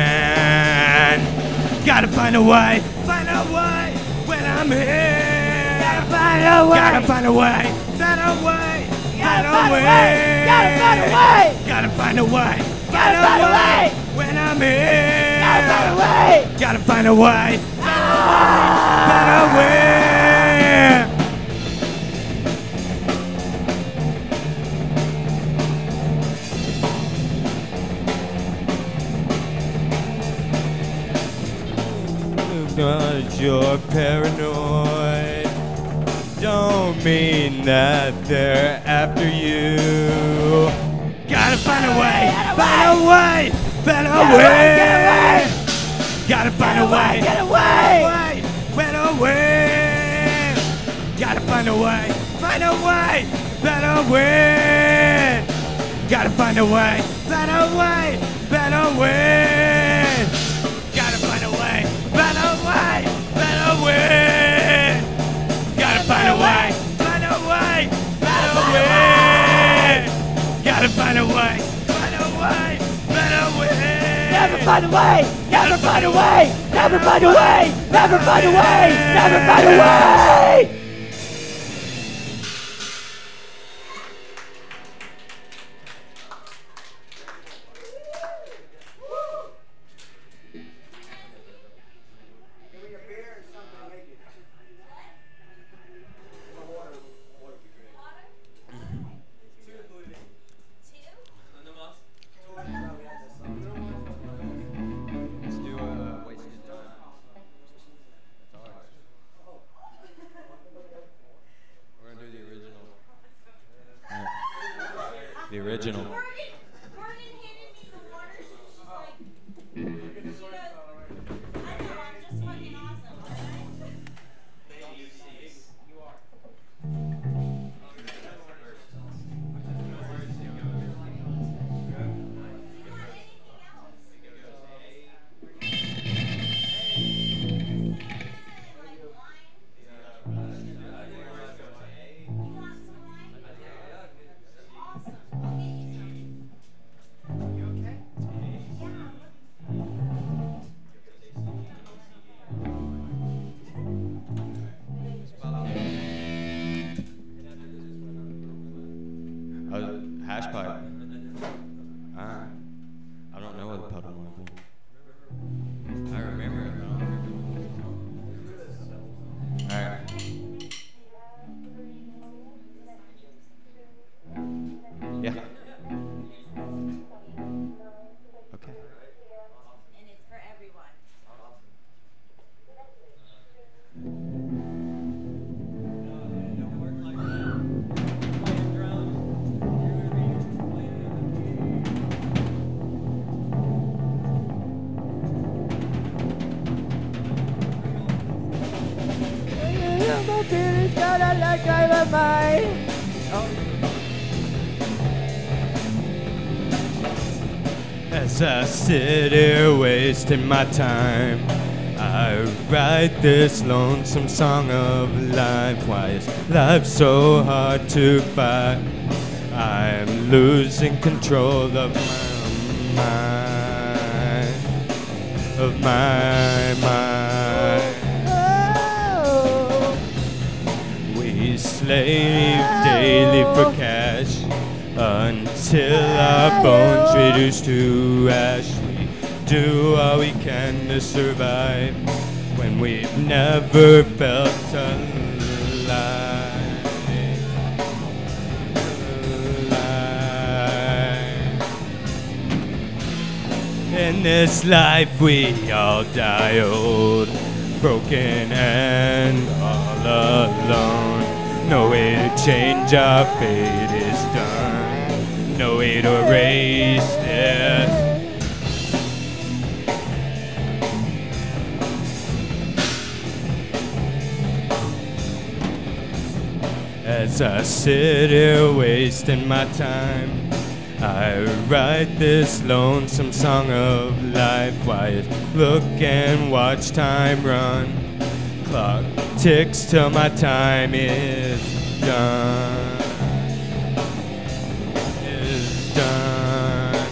Speaker 3: Gotta find a way, find a way when I'm here. Gotta find a way, gotta find a way, better way, better way. Gotta find a way, gotta find a way, gotta find a way when I'm here. Gotta find a way, gotta find a way, better way. Because you're paranoid don't mean that they're after you. Gotta find a way, find a way, better way. Gotta find a way, get away, better way. Gotta find a way, find a way, better way. Gotta find a way, better way, better way. Gotta find a way, better way, better way. Gotta find a way, find a way, better way. Gotta find a way, find a way, better way. Never find a way, never find a way, never find a way, never find a way, never find a way.
Speaker 10: The original.
Speaker 8: Morgan, Morgan handed me the water. She's like, she goes, I know, I'm just fucking awesome, okay?
Speaker 3: hash pipe. Ah, I don't know what the puddle might be. I remember it. I don't remember. All right. Yeah. Okay.
Speaker 8: And it's for everyone.
Speaker 3: As I sit here wasting my time, I write this lonesome song of life. Why is life so hard to fight? I'm losing control of my mind, of my mind. We slave daily for cash until our bones reduce to ash. We do all we can to survive when we've never felt alive. alive. In this life we all die old, broken and all alone. No way to change our fate is done. No way to erase this. As I sit here wasting my time, I write this lonesome song of life. Why look and watch time run? Clock ticks till my time is done. Is done.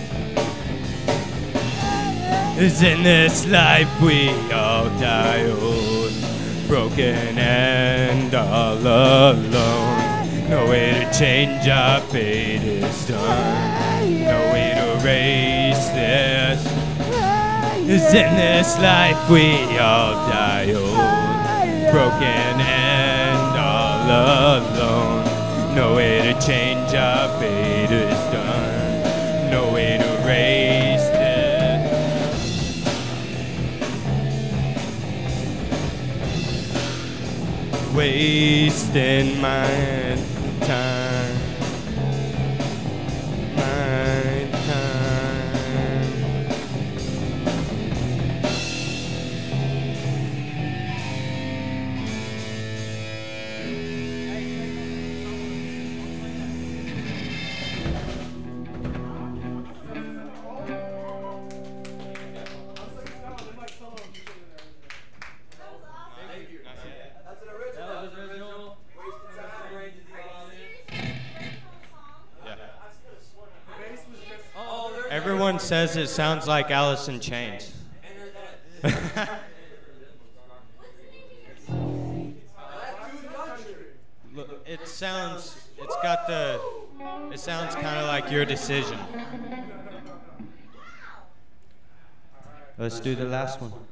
Speaker 3: Is in this life we all die old, broken and all alone. No way to change our fate is done. No way to erase this. Is in this life we all die old, broken and all alone. No way to change our fate is done. No way to erase this. Wasting my time, my time. Everyone says it sounds like Alice in Chains. Look, it sounds, it's got the, it sounds kind of like Your Decision. Let's do the last one.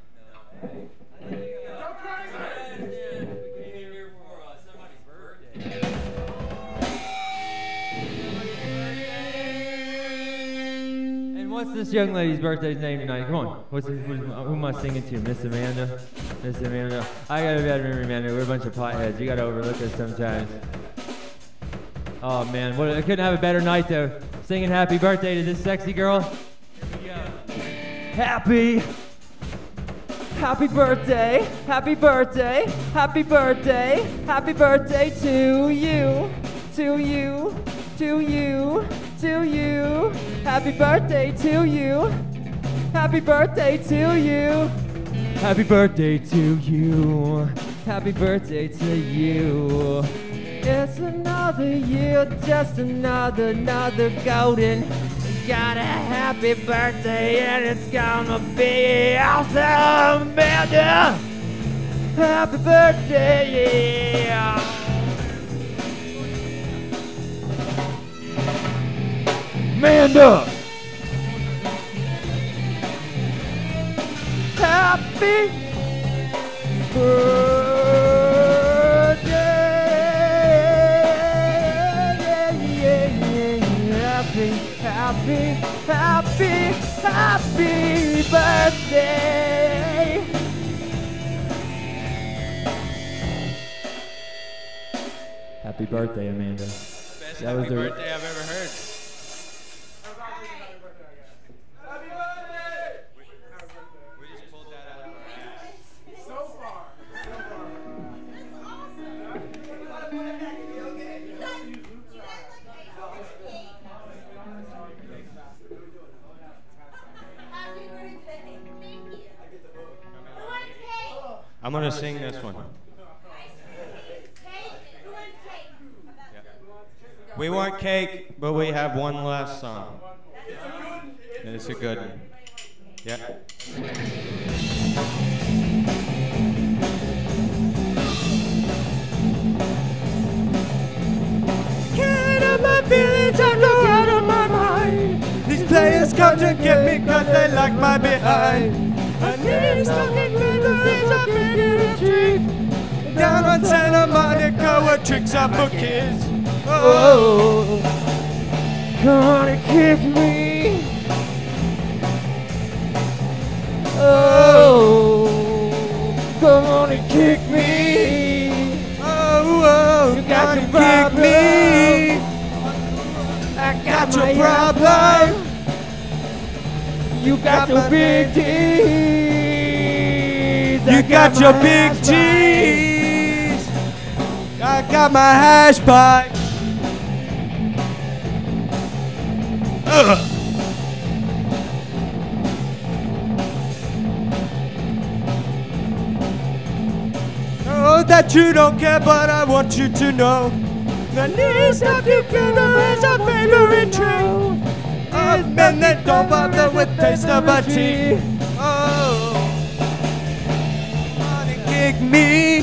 Speaker 9: What's this young lady's birthday's name tonight? Come on. What's this, who, who am I singing to? Miss Amanda? Miss Amanda. I got a bad memory, Amanda. We're a bunch of potheads. You got to overlook us sometimes. Oh, man. What, I couldn't have a better night, though. Singing happy birthday to this sexy girl. Here we go. Happy. Happy birthday. Happy birthday. Happy birthday. Happy birthday to you. To you. To you. To you. Happy birthday to you. Happy birthday to you. Happy birthday to you. Happy birthday to you. It's another year, just another, another golden. Got a happy birthday and it's gonna be awesome, Amanda. Happy birthday, yeah.
Speaker 7: Amanda. Happy birthday. Happy, happy, happy, happy birthday.
Speaker 9: Happy birthday, Amanda.
Speaker 3: Best
Speaker 9: That was
Speaker 3: happy
Speaker 9: the-
Speaker 3: birthday I've ever heard. We just pulled that out of our ass.
Speaker 6: So far.
Speaker 3: I'm gonna sing this one. We want cake, but we have one last song. And it's a good one. Yeah.
Speaker 10: Get out of my feelings, I go out of my mind. These players come to get me cause they like my behind. I need something memories I've been in a dream. Down on Santa Monica where tricks are for kids. Oh,
Speaker 7: Come on and kick me. Oh, come on and kick me.
Speaker 10: oh, oh,
Speaker 7: You got
Speaker 10: come
Speaker 7: your
Speaker 10: kick
Speaker 7: problem.
Speaker 10: me.
Speaker 7: I
Speaker 10: Got
Speaker 7: my
Speaker 10: your problem.
Speaker 7: You got,
Speaker 10: Got
Speaker 7: your
Speaker 10: my-
Speaker 7: big T's.
Speaker 10: You
Speaker 7: I
Speaker 10: got
Speaker 7: my
Speaker 10: your big
Speaker 7: hash pipe.
Speaker 10: G's. I got my hash pipe. Ugh. Oh, that you don't care, but I want you to know. The knees of you is our favorite trait. Of men that don't bother with taste of a tea. Oh, wanna kick me?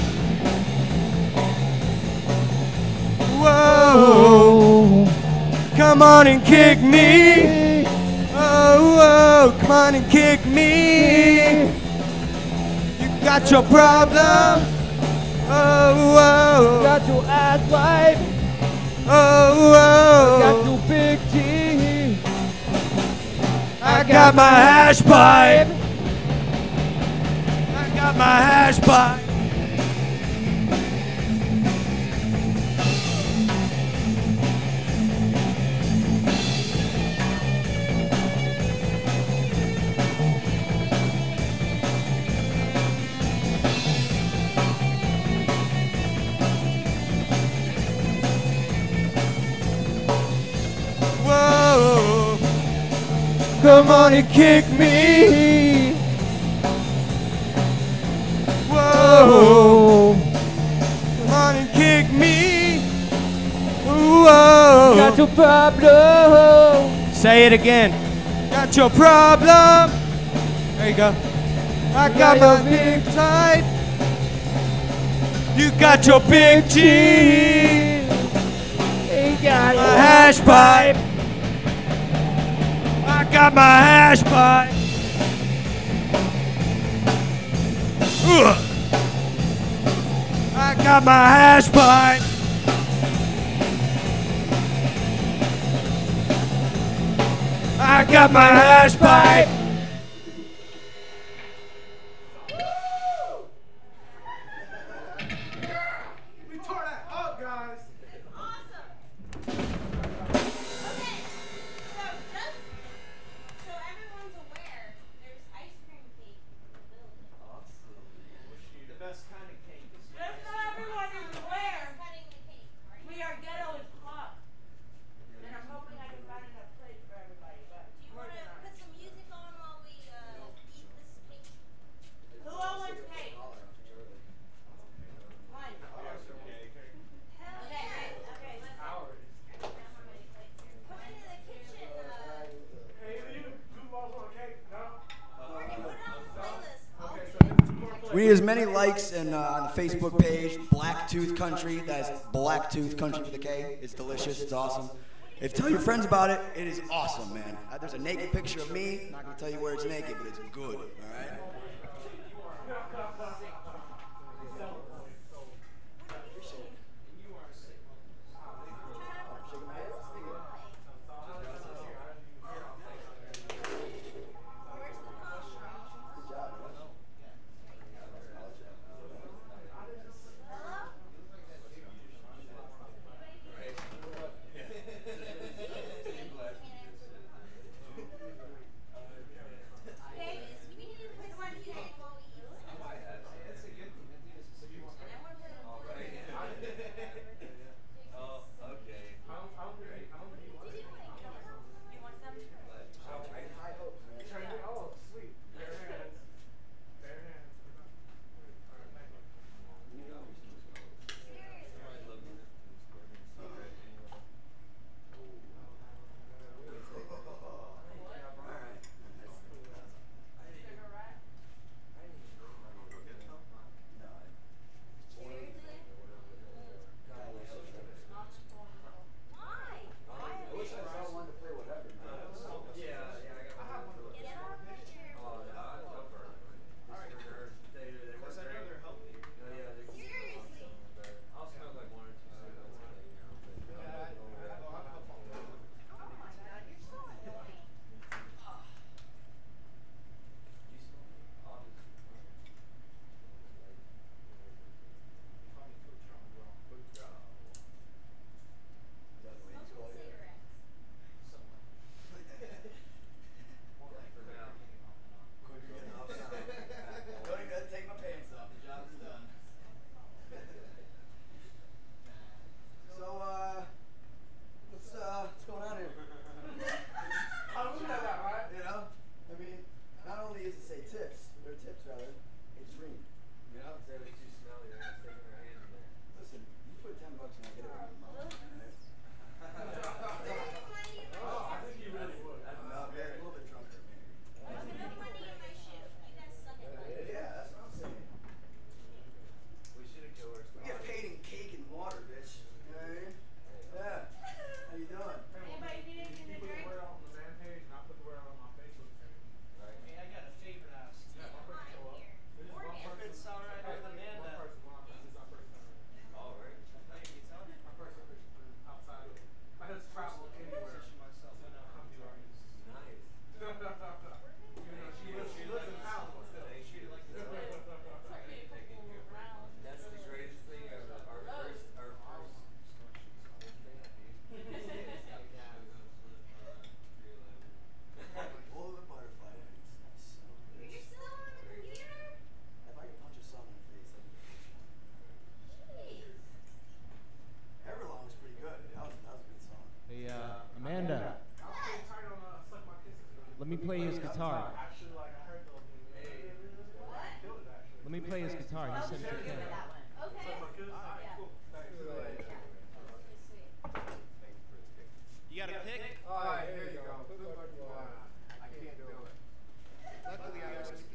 Speaker 10: Whoa, come on and kick me. Oh, oh, come on and kick me. You got your problems. Oh, oh,
Speaker 7: Got your ass wiped.
Speaker 10: oh, oh.
Speaker 7: Got your big T.
Speaker 10: I got my hash pipe. I got my hash pipe. Whoa, come on and kick me. Whoa, come on and kick me. Whoa,
Speaker 7: Got your problem.
Speaker 10: say it again. Got your problem. There you go. I got my big tight. You got your big G.
Speaker 7: Ain't got
Speaker 10: My
Speaker 7: it.
Speaker 10: hash pipe. I got my hash pipe. Ugh. I got my hash pipe. I got my hash pipe.
Speaker 6: We tore that up, guys.
Speaker 8: Awesome. Okay, so just so everyone's aware, there's ice cream cake in the building.
Speaker 6: The best kind of cake.
Speaker 8: Just so everyone is aware, cutting the cake. We are ghetto as fuck. And I'm hoping I can find enough plates for everybody. But do you want to put some music on while we uh, eat this cake? Who all wants cake? One. Hell yeah. Okay, let's count how many plates here. Come into the kitchen. Uh,
Speaker 6: Hey, you do balls on cake? No?
Speaker 8: Morgan, put it on the playlist. I'll
Speaker 6: Okay,
Speaker 8: do
Speaker 6: so
Speaker 8: it.
Speaker 6: this is more play.
Speaker 11: We need as many likes and uh, on the Facebook page, Blacktooth Country. That's Blacktooth Country with a K. It's delicious. It's awesome. If tell your friends about it, it is awesome, man. Uh, there's a naked picture of me. I'm not gonna tell you where it's naked, but it's good. All right.
Speaker 7: Let me play his guitar. Let me play his guitar. He said he can.
Speaker 10: You got a pick?
Speaker 6: All right, here you go. I can't do it. Luckily, I was